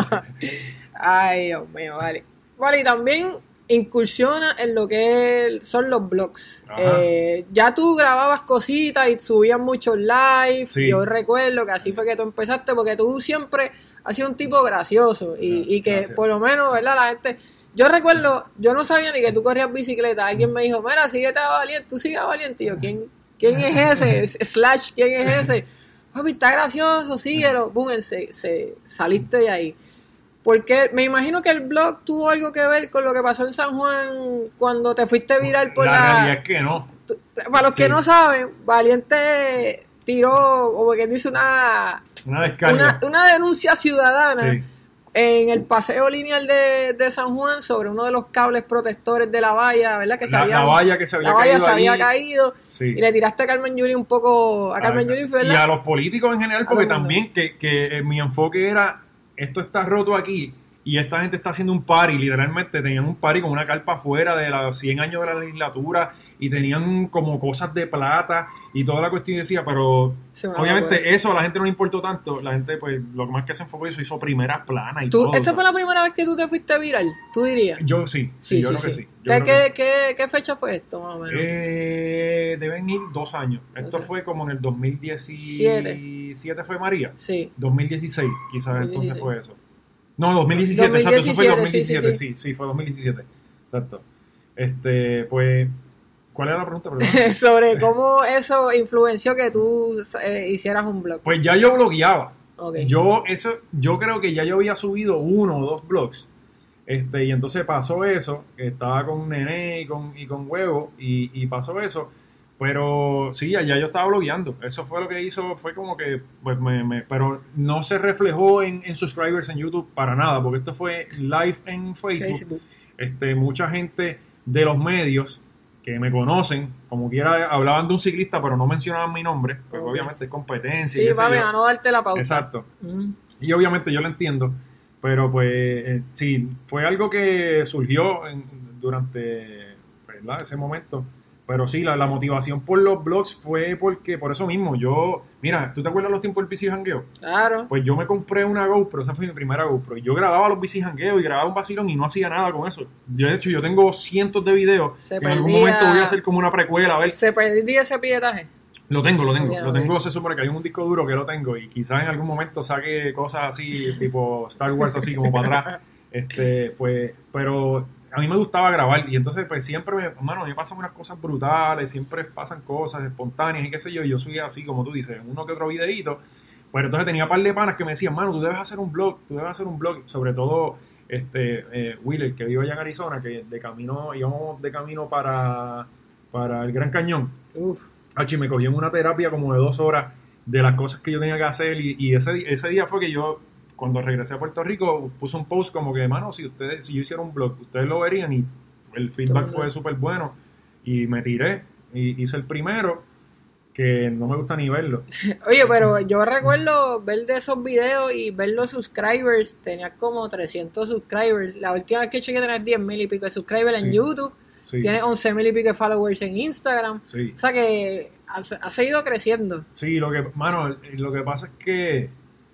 B: Ay, Dios mío, vale. Vale, y también incursiona en lo que son los blogs. Eh, ya tú grababas cositas y subías muchos live. Sí. Yo recuerdo que así fue que tú empezaste, porque tú siempre has sido un tipo gracioso y, y que gracias. Por lo menos, ¿verdad? La gente... Yo recuerdo, yo no sabía ni que tú corrías bicicleta. Alguien me dijo, mira, síguete a Valiente, tú sigues a Valiente. Y yo, ¿quién, quién es ese? Slash, ¿quién es ese? Papi, está gracioso, síguelo. Boom, se, se, saliste de ahí. Porque me imagino que el blog tuvo algo que ver con lo que pasó en San Juan cuando te fuiste viral por la...
C: La realidad es que no.
B: Para los
C: sí.
B: que no saben, Valiente tiró, como quien dice, una...
C: Una descarga.
B: Una, una denuncia ciudadana.
C: Sí.
B: En el paseo lineal de, de San Juan sobre uno de los cables protectores de la valla, ¿verdad? Que se
C: la,
B: había,
C: la valla que se había
B: la valla
C: caído.
B: Se había
C: ahí.
B: caído sí. Y le tiraste a Carmen Yuri un poco. A Carmen Yuri, ¿verdad?
C: Y a los políticos en general, porque también que, que mi enfoque era: esto está roto aquí y esta gente está haciendo un party, literalmente tenían un party con una carpa afuera de los cien años de la legislatura y tenían como cosas de plata y toda la cuestión, y decía, pero
B: Sí,
C: obviamente
B: locura.
C: eso a la gente no le importó tanto, la gente pues lo más que se enfocó eso, hizo primeras planas y
B: ¿Tú,
C: todo.
B: ¿Esa fue la primera vez que tú te fuiste viral? ¿Tú dirías?
C: Yo sí, sí, yo creo que sí. Yo
B: ¿Qué,
C: creo
B: qué,
C: que sí.
B: qué, qué fecha fue esto, más o menos?
C: Eh, deben ir dos años. Esto
B: O sea,
C: fue como en el dos mil diecisiete fue María.
B: Sí.
C: dos mil dieciséis, quizás
B: dos mil dieciséis.
C: entonces fue eso. No, dos mil diecisiete, exacto, eso fue dos mil diecisiete,
B: sí, sí,
C: sí, sí, fue dos mil diecisiete. Exacto. Este, pues, ¿cuál era la pregunta? Perdón.
B: Sobre cómo eso influenció que tú eh, hicieras un blog.
C: Pues ya yo blogueaba.
B: Okay.
C: Yo eso, yo creo que ya yo había subido uno o dos blogs. Este, y entonces pasó eso, que estaba con Nené y con, y con Huevo, y, y pasó eso. Pero sí, allá yo estaba blogueando. Eso fue lo que hizo, fue como que, pues me, me pero no se reflejó en, en subscribers en YouTube para nada, porque esto fue live en Facebook.
B: Facebook.
C: Este, mucha gente de los medios que me conocen, como quiera, hablaban de un ciclista, pero no mencionaban mi nombre, porque
B: Ok.
C: obviamente es competencia. y
B: Sí,
C: qué sé
B: papi,
C: yo.
B: a no darte la pauta.
C: Exacto.
B: Mm.
C: Y obviamente yo lo entiendo, pero pues eh, sí, fue algo que surgió en- durante, ¿verdad?, ese momento. Pero sí, la, la motivación por los blogs fue porque, por eso mismo, yo, mira, ¿tú te acuerdas los tiempos del bici jangueo?
B: Claro.
C: Pues yo me compré una GoPro, esa fue mi primera GoPro, y yo grababa los bici jangueos y grababa un vacilón y no hacía nada con eso. Yo, de hecho, yo tengo cientos de videos,
B: Se
C: que en algún
B: perdía-
C: momento voy a hacer como una precuela, a ver.
B: ¿Se perdía ese pietaje?
C: Lo tengo, lo tengo,
B: Ok,
C: lo
B: ok.
C: tengo, se supone que hay un disco duro que lo tengo y quizás en algún momento saque cosas así, tipo Star Wars, así como para atrás, este, pues, pero a mí me gustaba grabar y entonces pues siempre, me, mano, a mí me pasan unas cosas brutales, siempre pasan cosas espontáneas y qué sé yo, y yo subía así, como tú dices, uno que otro videíto, pues entonces tenía un par de panas que me decían, mano, tú debes hacer un blog, tú debes hacer un blog, sobre todo este eh, Wheeler, que vive allá en Arizona, que de camino, íbamos de camino para, para el Gran Cañón.
B: Uf.
C: Achi, me cogí en una terapia como de dos horas de las cosas que yo tenía que hacer y, y ese, di- ese día fue que yo, cuando regresé a Puerto Rico, puse un post como que, mano, si ustedes, si yo hiciera un blog, ustedes lo verían y el feedback fue súper bueno y me tiré y hice el primero que no me gusta ni verlo.
B: Oye, pero yo recuerdo ver de esos videos y ver los subscribers. Tenías como trescientos subscribers. La última vez que chequeé tenías diez mil y pico de subscribers en
C: Sí.
B: YouTube.
C: Sí,
B: Tienes once mil y pico de followers en Instagram.
C: sí.
B: O sea que ha, ha seguido creciendo.
C: Sí, lo que, mano, lo que pasa es que,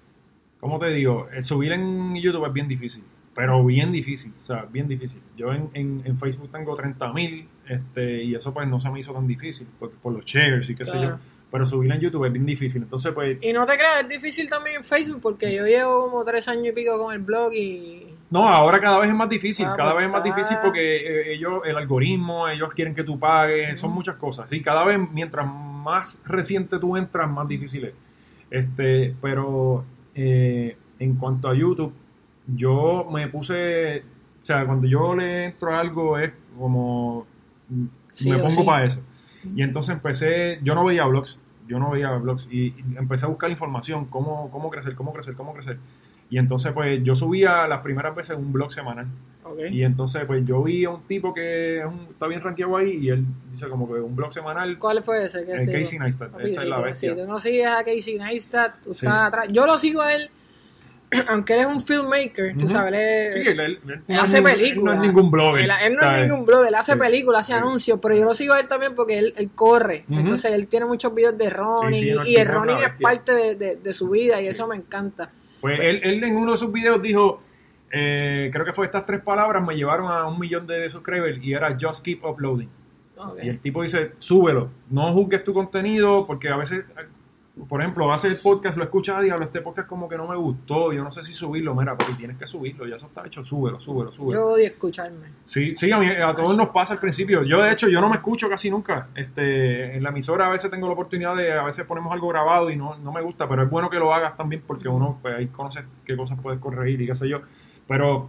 C: ¿cómo te digo? El subir en YouTube es bien difícil, pero bien difícil, o sea, bien difícil. Yo en, en, en Facebook tengo treinta mil, este, y eso pues no se me hizo tan difícil, por, por los shares y qué sé
B: Claro.
C: yo, pero subir en YouTube es bien difícil, entonces pues,
B: Y no te creas, es difícil también en Facebook porque yo llevo como tres años y pico con el blog y...
C: no, ahora cada vez es más difícil,
B: Ah,
C: cada
B: pues
C: vez es más
B: está.
C: difícil porque eh, ellos, el algoritmo, ellos quieren que tú pagues, son muchas cosas, y cada vez, mientras más reciente tú entras, más difícil es. Este, pero eh, en cuanto a YouTube, yo me puse, o sea, cuando yo le entro a algo es como,
B: Sí
C: me
B: o
C: pongo
B: sí.
C: para eso. Y entonces empecé, yo no veía blogs, yo no veía blogs, y, y empecé a buscar información, cómo, cómo crecer, cómo crecer, cómo crecer. Y entonces pues yo subía las primeras veces un blog semanal.
B: Ok.
C: Y entonces pues yo vi a un tipo que es un- está bien rankeado ahí y él dice como que un blog semanal,
B: ¿Cuál fue ese? ¿Qué
C: eh,
B: estilo?
C: Casey Neistat,
B: Papi,
C: esa es
B: si
C: la
B: tú-
C: bestia.
B: Si tú no sigues a Casey Neistat, tú
C: Sí.
B: estás atrás. Yo lo sigo a él, aunque él es un filmmaker, tú
C: Ujú.
B: sabes, él, es-
C: Sí, él, él- él
B: él
C: no es
B: hace
C: ningún-
B: películas.
C: él no es ningún blogger.
B: Él, él no
C: ¿sabes?
B: es ningún blog, él hace
C: Sí.
B: películas, hace
C: Sí.
B: anuncios, pero yo lo sigo a él también porque él, él corre.
C: Ujú.
B: Entonces él tiene muchos videos de running
C: Sí, sí, no,
B: y, y el
C: tipo
B: running
C: una
B: es
C: bestia.
B: parte de, de- de su vida y eso me encanta.
C: Pues él, él en uno de sus videos dijo, eh, creo que fue estas tres palabras me llevaron a un millón de subscribers y era just keep uploading.
B: Ok.
C: Y el tipo dice, súbelo, no juzgues tu contenido porque a veces, por ejemplo, hace el podcast, lo escuchas, diablo, este podcast como que no me gustó, yo no sé si subirlo, mira, porque tienes que subirlo, ya eso está hecho, súbelo, súbelo, súbelo.
B: Yo odio escucharme.
C: Sí, sí, a, mí, a todos nos pasa al principio. Yo, de hecho, yo no me escucho casi nunca. Este, en la emisora a veces tengo la oportunidad de, a veces ponemos algo grabado y no, no me gusta, pero es bueno que lo hagas también porque uno pues, ahí conoce qué cosas puedes corregir y qué sé yo. Pero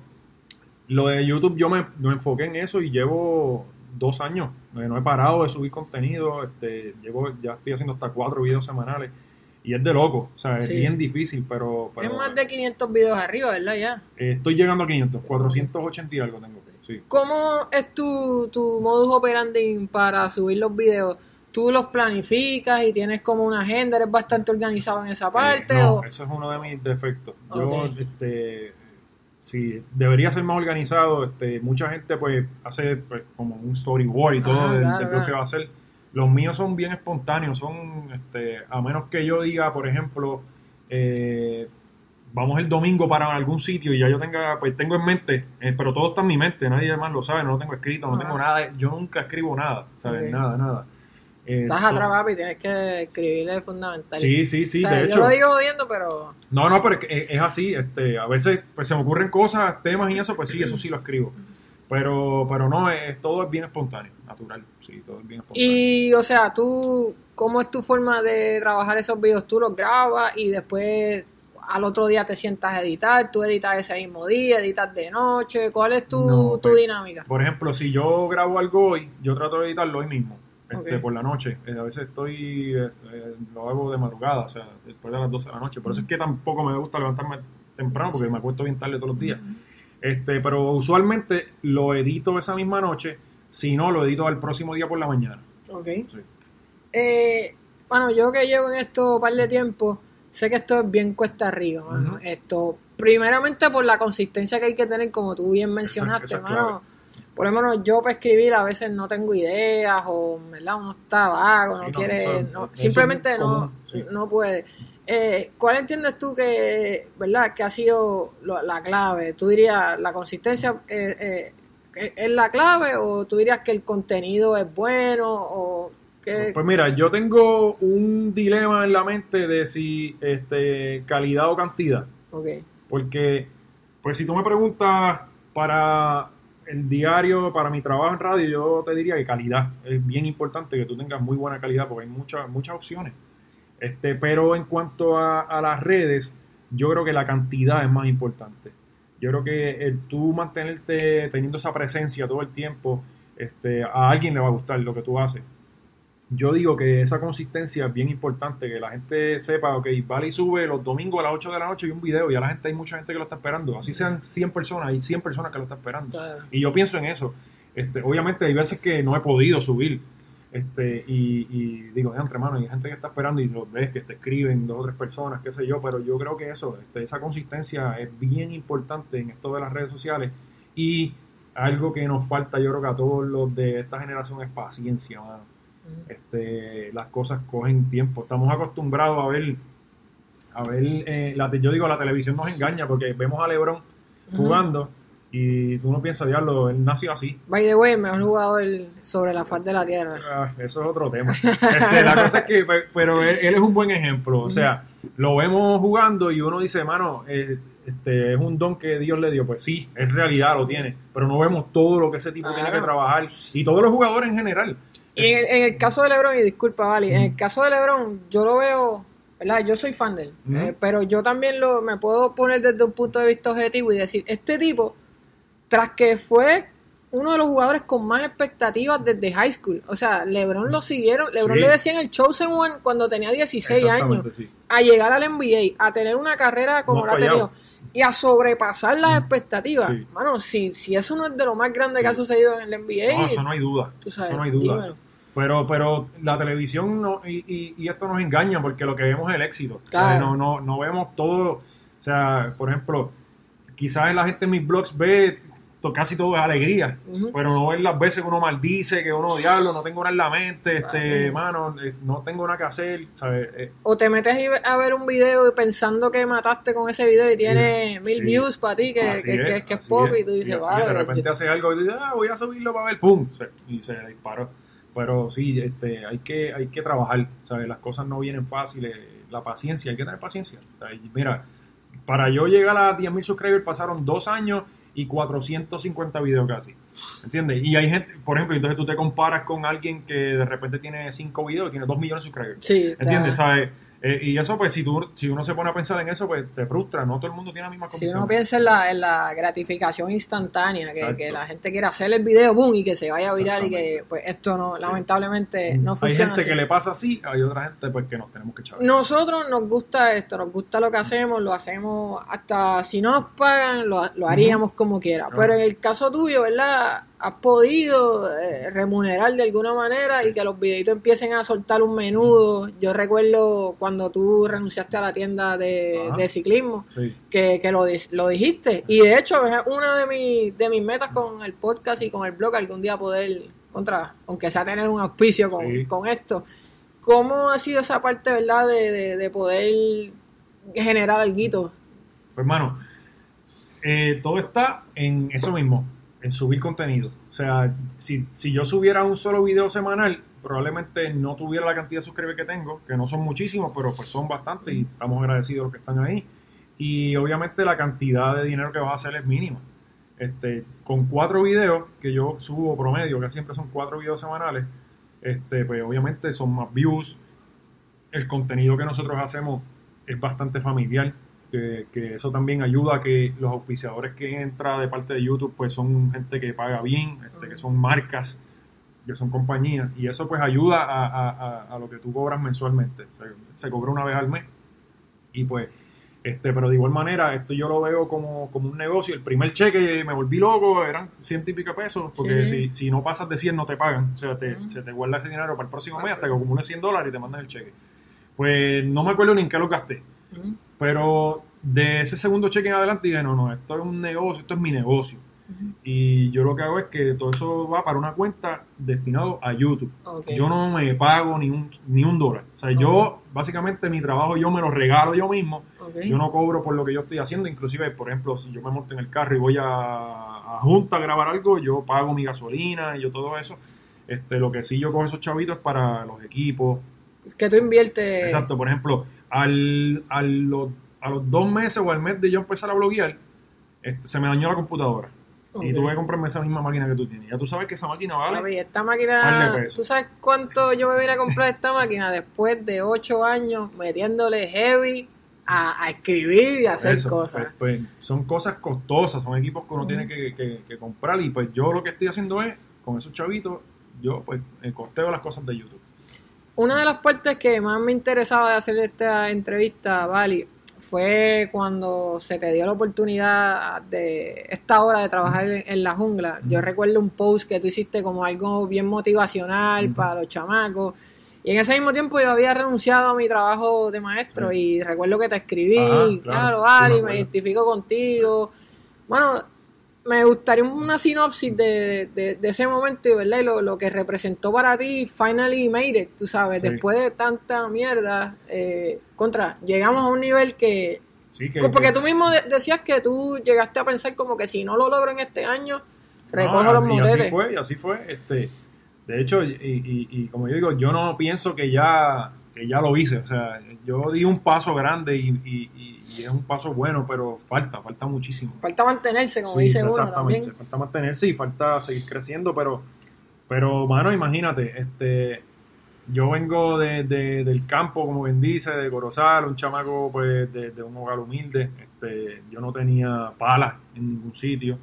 C: lo de YouTube yo me, me enfoqué en eso y llevo dos años. Eh, No he parado de subir contenido. Este, llevo, ya estoy haciendo hasta cuatro videos semanales y es de loco. O sea, es
B: Sí.
C: bien difícil, pero, pero
B: Tienes más de quinientos videos arriba, ¿verdad? Ya.
C: eh, estoy llegando a quinientos, cuatrocientos ochenta y algo tengo. Sí.
B: ¿Cómo es tu, tu modus operandi para subir los videos? ¿Tú los planificas y tienes como una agenda? ¿Eres bastante organizado en esa parte?
C: Eh, no,
B: o...
C: eso es uno de mis defectos. Yo,
B: Ok.
C: este, sí, debería ser más organizado. Este, mucha gente pues hace pues, como un storyboard y todo
B: Ah,
C: del,
B: claro,
C: del
B: claro.
C: que va a hacer. Los míos son bien espontáneos, son, este, a menos que yo diga, por ejemplo, eh, vamos el domingo para algún sitio y ya yo tenga, pues tengo en mente, eh, pero todo está en mi mente, nadie más lo sabe, no lo tengo escrito, no
B: Ajá.
C: tengo nada, yo nunca escribo nada, ¿sabes?
B: Ok.
C: Nada, nada. Eh,
B: Estás
C: to-
B: atrás, papi, tienes que escribirle fundamental.
C: Sí, sí, sí,
B: O sea,
C: de
B: yo
C: hecho.
B: lo digo jodiendo, pero...
C: No, no, pero es, que es- es así, este, a veces pues se me ocurren cosas, temas y eso, pues sí, eso sí lo escribo. Pero, pero no, es, todo es bien espontáneo, natural, sí, todo es bien espontáneo.
B: Y, o sea, tú, ¿cómo es tu forma de trabajar esos videos? Tú los grabas y después al otro día te sientas a editar, tú editas ese mismo día, editas de noche, ¿cuál es tu,
C: No,
B: tu
C: pues,
B: dinámica?
C: Por ejemplo, si yo grabo algo hoy, yo trato de editarlo hoy mismo, este,
B: Ok.
C: por la noche. Eh, a veces estoy, eh, eh, lo hago de madrugada, o sea, después de las doce de la noche. Por eso es que tampoco me gusta levantarme temprano, porque me acuesto bien tarde todos los días. Este, pero usualmente lo edito esa misma noche, si no, lo edito al próximo día por la mañana.
B: Ok.
C: Sí.
B: Eh, bueno, yo que llevo en esto un par de tiempo, sé que esto es bien cuesta arriba, mano.
C: Ujú.
B: Esto, primeramente por la consistencia que hay que tener, como tú bien mencionaste,
C: Eso- eso es
B: mano. Por lo menos yo para escribir a veces no tengo ideas o, ¿verdad? Uno está vago, no
C: Sí, no,
B: quiere,
C: eso-
B: no-
C: eso es
B: simplemente
C: muy
B: no,
C: común, sí.
B: no puede. Eh, ¿Cuál entiendes tú que, verdad, que ha sido lo- la clave? ¿Tú dirías la consistencia eh, eh, es- es la clave o tú dirías que el contenido es bueno o que...
C: Pues mira, yo tengo un dilema en la mente de si este, calidad o cantidad.
B: Ok.
C: Porque, pues si tú me preguntas para el diario, para mi trabajo en radio, yo te diría que calidad. Es bien importante que tú tengas muy buena calidad porque hay muchas muchas opciones. Este, pero en cuanto a, a las redes, yo creo que la cantidad es más importante. Yo creo que el tú mantenerte teniendo esa presencia todo el tiempo, este, a alguien le va a gustar lo que tú haces. Yo digo que esa consistencia es bien importante, que la gente sepa, ok, vale y sube los domingos a las ocho de la noche y un video, y a la gente hay mucha gente que lo está esperando, así sean cien personas, hay cien personas que lo están esperando.
B: Claro.
C: Y yo pienso en eso. Este, obviamente hay veces que no he podido subir, este, y, y digo, entre mano, hay gente que está esperando y lo ves que te escriben dos o tres personas, qué sé yo, pero yo creo que eso, este, esa consistencia es bien importante en esto de las redes sociales, y algo que nos falta, yo creo que a todos los de esta generación es paciencia, mano. Este, las cosas cogen tiempo. Estamos acostumbrados a ver, a ver, eh, la, yo digo, la televisión nos engaña porque vemos a LeBron jugando y tú no piensas, diablo, él nació así.
B: By the way, el mejor jugador sobre la faz de la tierra.
C: Ah, eso es otro tema. Este, la cosa es que, pe- pero él, él es un buen ejemplo. O sea, lo vemos jugando y uno dice, mano, eh, este es un don que Dios le dio. Pues sí, es realidad, lo tiene. Pero no vemos todo lo que ese tipo
B: Claro.
C: tiene que trabajar. Y todos los jugadores en general.
B: Y en el, en el caso de LeBron, y disculpa, Vali, en el caso de LeBron, yo lo veo, ¿verdad? Yo soy fan de él,
C: Ujú.
B: eh, pero yo también lo me puedo poner desde un punto de vista objetivo y decir, este tipo, tras que fue uno de los jugadores con más expectativas desde high school, o sea, LeBron lo siguieron, LeBron
C: Sí.
B: le decían el Chosen One cuando tenía dieciséis años,
C: Exactamente, sí.
B: a llegar al N B A, a tener una carrera como
C: No ha
B: la ha
C: fallado.
B: tenido y a sobrepasar las expectativas.
C: Sí.
B: Mano, si, si eso no es de lo más grande que
C: Sí.
B: ha sucedido en el N B A,
C: No, eso no hay duda.
B: tú sabes,
C: Eso no hay duda.
B: dímelo.
C: Pero, pero la televisión no, y, y, y esto nos engaña porque lo que vemos es el éxito.
B: Claro.
C: O sea, no, no, no vemos todo. O sea, por ejemplo, quizás la gente en mis blogs ve to- casi todo es alegría,
B: Ujú.
C: pero no ven las veces que uno maldice, que uno, diablo, no tengo nada en la mente, este,
B: Vale.
C: mano, eh, no tengo nada que hacer, ¿sabes? Eh,
B: O te metes y ve- a ver un video y pensando que mataste con ese video y tiene mil
C: Sí.
B: views para ti, que,
C: así
B: que, que- que es
C: así
B: poco,
C: es,
B: y tú dices,
C: sí, así
B: vale.
C: es, de repente hace algo y dices, ah, voy a subirlo para ver, ¡pum! Se- y se disparó. Pero sí, este, hay que, hay que trabajar, ¿sabes? Las cosas no vienen fáciles, la paciencia, hay que tener paciencia. O sea, y mira, para yo llegar a diez mil subscribers pasaron dos años y cuatrocientos cincuenta videos casi, ¿entiendes? Y hay gente, por ejemplo, entonces tú te comparas con alguien que de repente tiene cinco videos y tiene dos millones de subscribers.
B: Sí, está-
C: ¿Entiendes? ¿Sabes? Eh, y eso, pues, si, tú, si uno se pone a pensar en eso, pues te frustra. No todo el mundo tiene la misma
B: Si
C: condición.
B: uno piensa en la, en la gratificación instantánea, que,
C: Exacto.
B: que la gente quiere hacer el video, boom, y que se vaya viral y que
C: Exactamente.
B: pues esto no,
C: Sí.
B: lamentablemente no
C: Hay
B: funciona
C: gente
B: así.
C: que le pasa así, hay otra gente pues que nos tenemos que echar.
B: Nosotros nos gusta esto, nos gusta lo que hacemos, lo hacemos hasta si no nos pagan, lo, lo haríamos como quiera.
C: Claro.
B: Pero en el caso tuyo, ¿verdad? has podido eh, remunerar de alguna manera y que los videitos empiecen a soltar un menudo. Yo recuerdo cuando tú renunciaste a la tienda de, de ciclismo, sí. que, que lo, lo dijiste. Y de hecho es una de, mi, de mis metas con el podcast y con el blog, algún día poder, contra, aunque sea tener un auspicio con, sí. con esto. ¿Cómo ha sido esa parte, verdad, de, de, de poder generar algo?
C: Pues hermano, eh, todo está en eso mismo, en subir contenido. O sea, si, si yo subiera un solo video semanal, probablemente no tuviera la cantidad de suscriptores que tengo, que no son muchísimos, pero pues son bastantes y estamos agradecidos a los que están ahí. Y obviamente la cantidad de dinero que vas a hacer es mínima. Este, con cuatro videos que yo subo promedio, que siempre son cuatro videos semanales, este, pues obviamente son más views. El contenido que nosotros hacemos es bastante familiar. Que, que eso también ayuda a que los auspiciadores que entran de parte de YouTube pues son gente que paga bien, este, que son marcas, que son compañías, y eso pues ayuda a, a, a, a lo que tú cobras mensualmente. Se, se cobra una vez al mes y pues este pero de igual manera esto yo lo veo como, como un negocio. El primer cheque me volví loco, eran ciento y pico pesos, porque sí. si, si no pasas de cien no te pagan, o sea te, uh-huh. se te guarda ese dinero para el próximo mes hasta que acumules cien dólares y te mandan el cheque. Pues no me acuerdo ni en qué lo gasté. Uh-huh. Pero de ese segundo cheque en adelante dije, no, no, esto es un negocio, esto es mi negocio. Uh-huh. Y yo lo que hago es que todo eso va para una cuenta destinado a YouTube. Okay. Yo no me pago ni un, ni un dólar. O sea, okay. yo, básicamente, mi trabajo yo me lo regalo yo mismo. Okay. Yo no cobro por lo que yo estoy haciendo. Inclusive, por ejemplo, si yo me monto en el carro y voy a, a Junta a grabar algo, yo pago mi gasolina y yo todo eso. Este, lo que sí yo cojo esos chavitos es para los equipos.
B: Que tú inviertes.
C: Exacto, por ejemplo, al, al, los, a los dos meses o al mes de yo empezar a bloguear, este, se me dañó la computadora. Okay. Y tuve que comprarme esa misma máquina que tú tienes. Ya tú sabes que esa máquina vale.
B: Papi, esta máquina, ¿tú sabes cuánto yo me vine a comprar esta máquina? Después de ocho años metiéndole heavy a, a escribir y a hacer Eso, cosas.
C: Pues, pues son cosas costosas, son equipos que uno uh-huh. tiene que, que, que comprar. Y pues yo lo que estoy haciendo es, con esos chavitos, yo pues costeo las cosas de YouTube.
B: Una de las partes que más me interesaba de hacer esta entrevista, Vali, fue cuando se te dio la oportunidad de esta hora de trabajar en, en la jungla. Yo recuerdo un post que tú hiciste como algo bien motivacional uh-huh. para los chamacos. Y en ese mismo tiempo yo había renunciado a mi trabajo de maestro sí. y recuerdo que te escribí, Ajá, claro, claro Vali, sí, me, me identifico contigo. Bueno, me gustaría una sinopsis de, de, de ese momento y, ¿verdad? Y lo, lo que representó para ti, finally made it, tú sabes, sí. después de tanta mierda, eh, contra, llegamos a un nivel que, sí, que porque que, tú mismo de, decías que tú llegaste a pensar como que si no lo logro en este año, recojo no, los modelos.
C: Y así fue, y así fue, este, de hecho, y, y, y como yo digo, yo no pienso que ya, que ya lo hice, o sea, yo di un paso grande y, y, y y es un paso bueno, pero falta, falta muchísimo.
B: Falta mantenerse, como sí, dice uno también.
C: Falta mantenerse y falta seguir creciendo, pero, pero mano, imagínate, este, yo vengo de, de, del campo, como bien dice, de Corozal, un chamaco pues de, de un hogar humilde, este, yo no tenía palas en ningún sitio,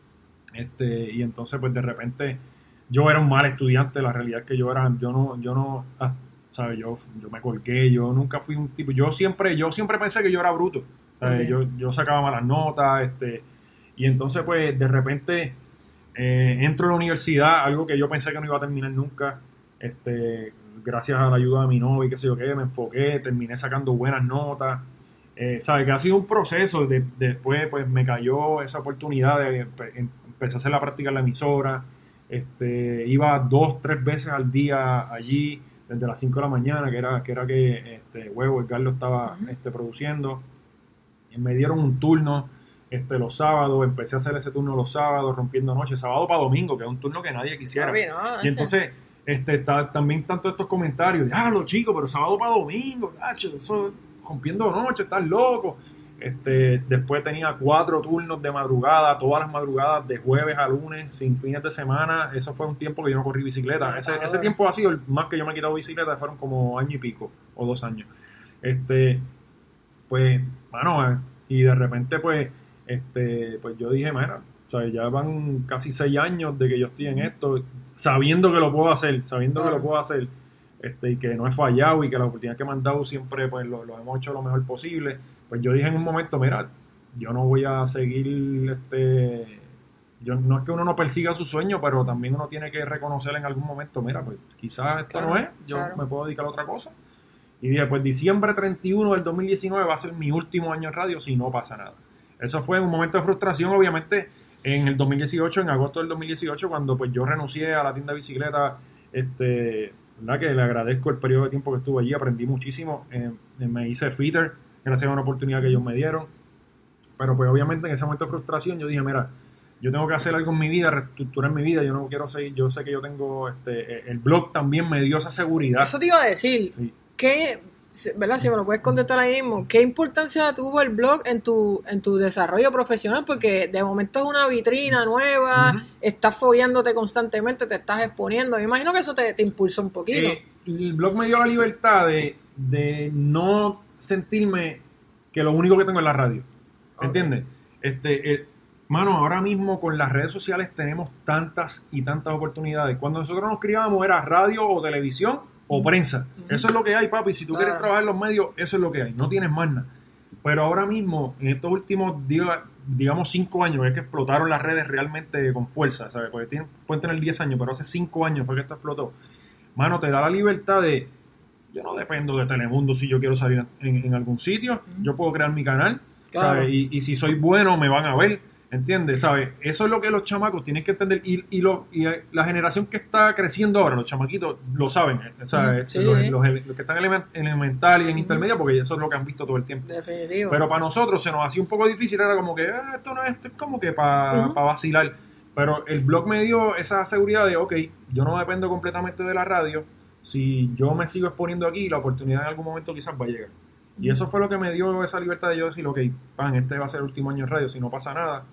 C: este, y entonces pues de repente yo era un mal estudiante, la realidad es que yo era, yo no, yo no, ah, ¿sabes? Yo, yo me colgué, yo nunca fui un tipo, yo siempre, yo siempre pensé que yo era bruto, okay. yo, yo sacaba malas notas, este, y entonces pues de repente eh, entro a la universidad, algo que yo pensé que no iba a terminar nunca, este, gracias a la ayuda de mi novia y qué sé yo qué, me enfoqué, terminé sacando buenas notas, eh, ¿sabes? Que ha sido un proceso, de, después pues me cayó esa oportunidad de empecé a hacer la práctica en la emisora, este, iba dos, tres veces al día allí, desde las cinco de la mañana, que era que era que este Huevo, Edgar lo estaba uh-huh. este, produciendo, y me dieron un turno este los sábados, empecé a hacer ese turno los sábados, rompiendo noche, sábado para domingo, que es un turno que nadie quisiera. Bien, ¿no? Y entonces, este está, también tanto estos comentarios, ah, los chicos, pero sábado para domingo, gacho, eso rompiendo noche, estás loco. Este, después tenía cuatro turnos de madrugada, todas las madrugadas de jueves a lunes, sin fines de semana. Eso fue un tiempo que yo no corrí bicicleta. Ese, ese tiempo ha sido el más que yo me he quitado bicicleta, fueron como año y pico, o dos años. Este, pues, bueno, y de repente, pues, este, pues yo dije, mira, o sea, ya van casi seis años de que yo estoy en esto, sabiendo que lo puedo hacer, sabiendo que lo puedo hacer, este, y que no he fallado y que la oportunidad que me han dado siempre, pues, lo, lo hemos hecho lo mejor posible. Pues yo dije en un momento, mira, yo no voy a seguir este yo no es que uno no persiga su sueño, pero también uno tiene que reconocer en algún momento, mira, pues quizás esto
B: Claro,
C: no es, yo
B: claro.
C: me puedo dedicar a otra cosa. Y dije, pues diciembre treinta y uno del dos mil diecinueve va a ser mi último año en radio si no pasa nada. Eso fue un momento de frustración, obviamente, en el dos mil dieciocho, en agosto del dos mil dieciocho, cuando pues yo renuncié a la tienda de bicicleta, este, ¿verdad? Que le agradezco el periodo de tiempo que estuve allí, aprendí muchísimo, eh, me hice fitter, gracias a una oportunidad que ellos me dieron, pero pues obviamente en ese momento de frustración yo dije, mira, yo tengo que hacer algo en mi vida, reestructurar mi vida, yo no quiero seguir, yo sé que yo tengo, este, el blog también me dio esa seguridad.
B: Eso te iba a decir,
C: Sí.
B: ¿qué, verdad, si me lo puedes contestar ahí mismo, qué importancia tuvo el blog en tu en tu desarrollo profesional? Porque de momento es una vitrina nueva,
C: Ujú.
B: estás fogueándote constantemente, te estás exponiendo, me imagino que eso te, te impulsó un poquito.
C: Eh, el blog me dio la libertad de, de no sentirme que lo único que tengo es la radio.
B: Ok.
C: ¿Entiendes? Este, eh, mano, ahora mismo con las redes sociales tenemos tantas y tantas oportunidades. Cuando nosotros nos criábamos era radio o televisión o prensa.
B: Ujú.
C: Eso es lo que hay, papi. Si tú
B: Claro.
C: quieres trabajar en los medios, eso es lo que hay. No tienes más nada. Pero ahora mismo, en estos últimos, diga- digamos, cinco años, es que explotaron las redes realmente con fuerza, ¿sabes? Porque tienen, pueden tener diez años, pero hace cinco años fue que esto explotó. Mano, te da la libertad de... Yo no dependo de Telemundo si yo quiero salir en, en algún sitio.
B: Ujú.
C: Yo puedo crear mi canal,
B: Claro.
C: ¿sabes? Y, y si soy bueno, me van a ver, ¿entiendes? ¿Sabes? Eso es lo que los chamacos tienen que entender. Y, y, lo, y la generación que está creciendo ahora, los chamaquitos, lo saben, ¿eh? ¿Sabes?
B: Sí.
C: Los, los- los que están en elemen- elemental y en
B: Ujú.
C: intermedia, porque eso es lo que han visto todo el tiempo.
B: Definitivo.
C: Pero para nosotros se nos hacía un poco difícil, era como que ah, esto no es, esto es como que para
B: Ujú.
C: vacilar. Pero el blog me dio esa seguridad de, ok, yo no dependo completamente de la radio. Si yo me sigo exponiendo aquí, la oportunidad en algún momento quizás va a llegar. Y eso fue lo que me dio esa libertad de yo decir, ok, pan, este va a ser el último año en radio, si no pasa nada.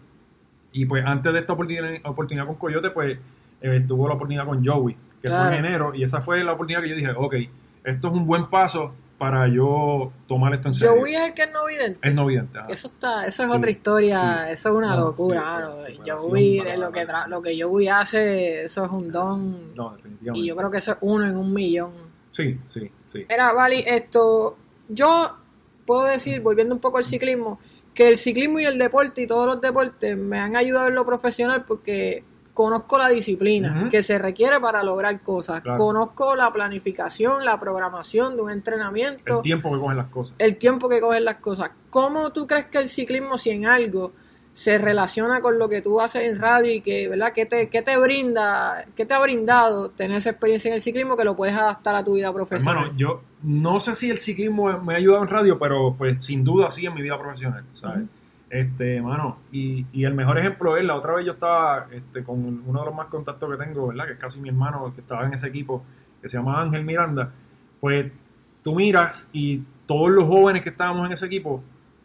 C: Y pues antes de esta oportunidad, oportunidad con Coyote, pues eh, tuvo la oportunidad con Joey, que
B: Claro.
C: fue en enero, y esa fue la oportunidad que yo dije, ok, esto es un buen paso para yo tomar esto en serio.
B: Joey es el que es no vidente.
C: Es no vidente. ajá.
B: Eso está, eso es
C: Sí,
B: otra historia,
C: sí.
B: eso es una
C: No,
B: locura,
C: sí,
B: mano.
C: sí, sí,
B: Joey,
C: para-
B: lo que
C: para-
B: tra- lo que Joey hace, eso es un don.
C: No, definitivamente.
B: Y yo creo que eso es uno en un millón.
C: Sí, sí, sí.
B: Era, Vali, esto, yo puedo decir, volviendo un poco al ciclismo, que el ciclismo y el deporte y todos los deportes me han ayudado en lo profesional porque conozco la disciplina
C: Ujú.
B: que se requiere para lograr cosas.
C: Claro.
B: Conozco la planificación, la programación de un entrenamiento,
C: El tiempo que cogen las cosas.
B: el tiempo que cogen las cosas. ¿Cómo tú crees que el ciclismo, si en algo se relaciona con lo que tú haces en radio y que, ¿verdad? ¿Qué te, qué te brinda, qué te ha brindado tener esa experiencia en el ciclismo que lo puedes adaptar a tu vida profesional?
C: Hermano, yo no sé si el ciclismo me ha ayudado en radio, pero pues sin duda sí en mi vida profesional, ¿sabes?
B: Ujú.
C: Este, mano, y, y el mejor ejemplo es, la otra vez yo estaba este, con uno de los más contactos que tengo, ¿verdad? Que es casi mi hermano que estaba en ese equipo, que se llama Ángel Miranda. Pues tú miras y todos los jóvenes que estábamos en ese equipo,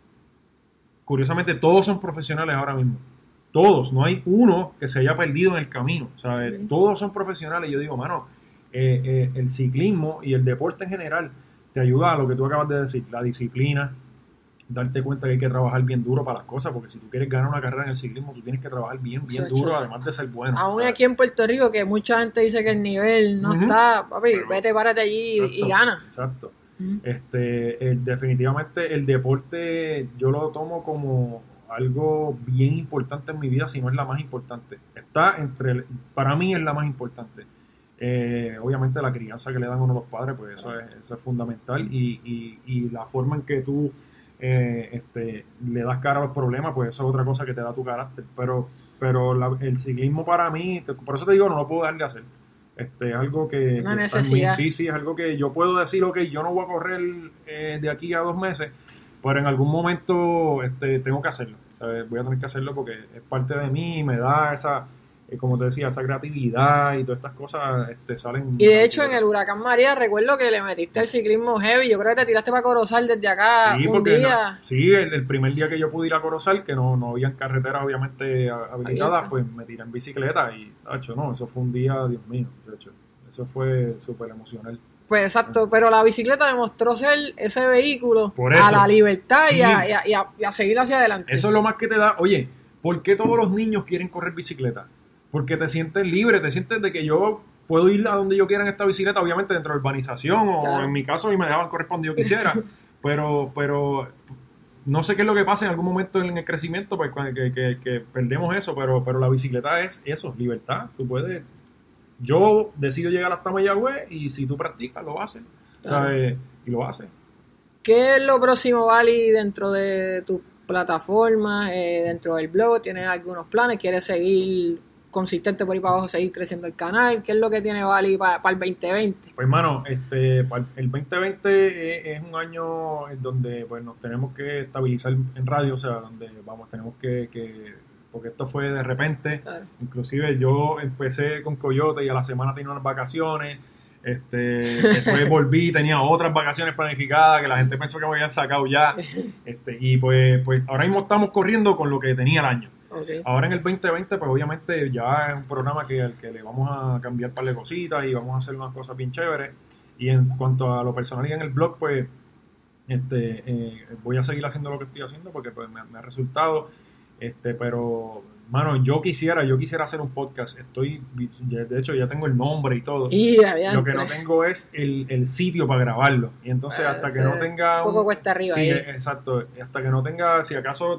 C: curiosamente todos son profesionales ahora mismo. Todos, no hay uno que se haya perdido en el camino, ¿sabes?
B: Ok.
C: Todos son profesionales. Yo digo, mano, eh, eh, el ciclismo y el deporte en general te ayuda a lo que tú acabas de decir, la disciplina, darte cuenta que hay que trabajar bien duro para las cosas, porque si tú quieres ganar una carrera en el ciclismo, tú tienes que trabajar bien, bien
B: Chacho.
C: duro, además de ser bueno.
B: Aún
C: ¿sabes?
B: aquí en Puerto Rico, que mucha gente dice que el nivel no
C: Ujú.
B: está, papi,
C: Pero-
B: vete, párate allí y- y
C: Exacto,
B: gana.
C: Exacto.
B: Ujú.
C: Este, el- definitivamente el deporte yo lo tomo como algo bien importante en mi vida, si no es la más importante. Está entre, el- para mí es la más importante. Eh, obviamente la crianza que le dan a uno los padres, pues eso es, eso es fundamental y, y, y la forma en que tú eh, este, le das cara a los problemas, pues eso es otra cosa que te da tu carácter. Pero, pero la- el ciclismo para mí, te- por eso te digo, no lo puedo dejar de hacer. Este, es algo que,
B: Una
C: que está en mí.
B: necesidad.
C: Sí, sí, es algo que yo puedo decir, ok, yo no voy a correr eh, de aquí a dos meses, pero en algún momento este, tengo que hacerlo. ¿Sabes? Voy a tener que hacerlo porque es parte de mí, me da esa, eh, como te decía, esa creatividad y todas estas cosas este, salen.
B: Y de hecho, en el huracán María, recuerdo que le metiste al ciclismo heavy. Yo creo que te tiraste para Corozal desde acá
C: Sí,
B: un
C: porque
B: día.
C: no- sí, el, el primer día que yo pude ir a Corozal, que no, no habían carreteras obviamente a- habilitadas,
B: Abiertas.
C: pues me tiré en bicicleta y, tacho, no, eso fue un día, Dios mío, de hecho, eso fue súper emocional.
B: Pues exacto, pero la bicicleta demostró ser ese vehículo
C: Por eso.
B: a la libertad y,
C: Sí.
B: a, y, a, y a- y a seguir hacia adelante.
C: Eso es lo más que te da. Oye, ¿por qué todos los niños quieren correr bicicleta? Porque te sientes libre, te sientes de que yo puedo ir a donde yo quiera en esta bicicleta, obviamente dentro de la urbanización, o
B: Claro.
C: en mi caso, y me dejaban correr por donde yo quisiera. pero, pero no sé qué es lo que pasa en algún momento en el crecimiento, pues que, que, que perdemos eso, pero, pero la bicicleta es eso, libertad. Tú puedes, yo decido llegar hasta Mayagüez y si tú practicas, lo haces, claro. ¿Sabes? Y lo haces.
B: ¿Qué es lo próximo, Vali, dentro de tu plataforma, eh, dentro del blog? ¿Tienes algunos planes? ¿Quieres seguir consistente por ahí para abajo, seguir creciendo el canal? ¿Qué es lo que tiene Vali para, para el veinte veinte?
C: Pues hermano, este, para el veinte veinte es, es un año en donde pues nos tenemos que estabilizar en radio, o sea, donde vamos, tenemos que, que porque esto fue de repente, claro. Inclusive yo empecé con Coyote y a la semana tenía unas vacaciones, este, después volví, tenía otras vacaciones planificadas que la gente pensó que me habían sacado ya, este, y pues, pues ahora mismo estamos corriendo con lo que tenía el año. Okay. Ahora en el veinte veinte, pues obviamente ya es un programa que al que le vamos a cambiar un par de cositas y vamos a hacer unas cosas bien chéveres. Y en cuanto a lo personal y en el blog, pues este eh, voy a seguir haciendo lo que estoy haciendo porque pues me, me ha resultado. Este, pero, mano, yo quisiera, yo quisiera hacer un podcast. Estoy, de hecho, ya tengo el nombre y todo.
B: Y
C: lo que no tengo es el, el sitio para grabarlo. Y entonces
B: Puede
C: hasta que no tenga
B: un poco un, cuesta arriba.
C: Sí,
B: ahí.
C: Exacto. Hasta que no tenga, si acaso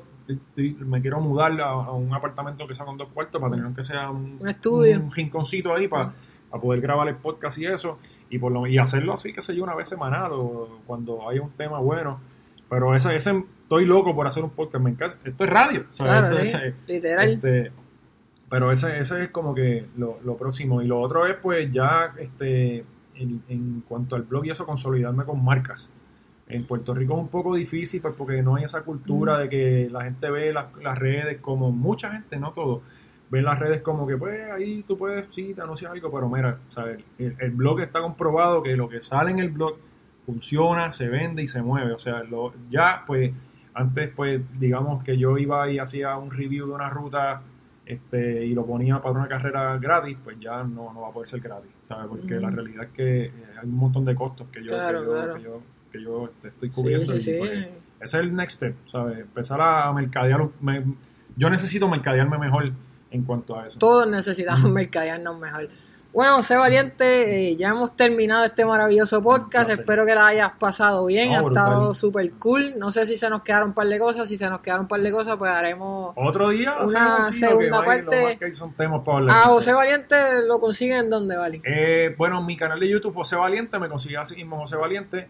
C: me quiero mudar a, a un apartamento que sea con dos cuartos para tener que sea un,
B: un estudio,
C: un rinconcito ahí para, para poder grabar el podcast y eso y por lo y hacerlo así, qué sé yo, una vez semanal o cuando haya un tema bueno. Pero ese, ese estoy loco por hacer un podcast, me encanta. Esto es radio, ¿sabes?
B: Claro,
C: Esto,
B: sí,
C: ese,
B: literal.
C: Este, pero ese, ese es como que lo, lo próximo. Y lo otro es pues ya este en, en cuanto al blog y eso, consolidarme con marcas. En Puerto Rico es un poco difícil pues porque no hay esa cultura mm. de que la gente ve las, las redes como mucha gente, no todo, ve las redes como que pues ahí tú puedes, sí, te anuncias algo, pero mira, ¿sabes? El, el blog está comprobado que lo que sale en el blog funciona, se vende y se mueve, o sea, lo, ya pues antes pues digamos que yo iba y hacía un review de una ruta este y lo ponía para una carrera gratis, pues ya no, no va a poder ser gratis, ¿sabes? Porque mm. la realidad es que hay un montón de costos que yo,
B: claro,
C: que yo,
B: claro.
C: que yo que yo te estoy cubriendo.
B: Sí, sí,
C: y, pues,
B: sí.
C: ese es el next step, ¿sabes? Empezar a mercadear. Me, yo necesito mercadearme mejor en cuanto a eso.
B: Todos necesitamos mercadearnos mejor. Bueno, José Valiente, eh, ya hemos terminado este maravilloso podcast. Espero que la hayas pasado bien. No, ha brutal. Estado súper cool. No sé si se nos quedaron un par de cosas. Si se nos quedaron un par de cosas, pues haremos
C: otro día
B: una sí, segunda
C: okay,
B: parte.
C: Vale, que son temas para hablar.
B: A José Valiente lo consiguen en dónde, Vali.
C: Eh, bueno, mi canal de YouTube, José Valiente, me consigue así mismo José Valiente.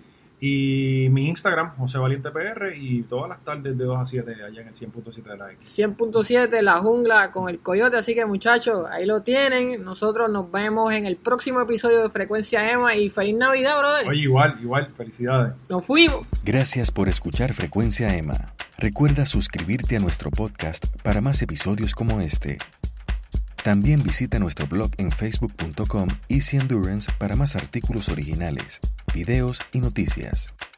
C: Y mi Instagram, José Valiente P R, y todas las tardes de dos a siete allá en el cien punto siete de la X.
B: cien punto siete, La Jungla con el Coyote. Así que muchachos, ahí lo tienen. Nosotros nos vemos en el próximo episodio de Frecuencia Emma. Y feliz Navidad, brother.
C: Oye, igual, igual, felicidades.
B: Nos fuimos.
A: Gracias por escuchar Frecuencia Emma. Recuerda suscribirte a nuestro podcast para más episodios como este. También visita nuestro blog en facebook punto com Easy Endurance para más artículos originales, videos y noticias.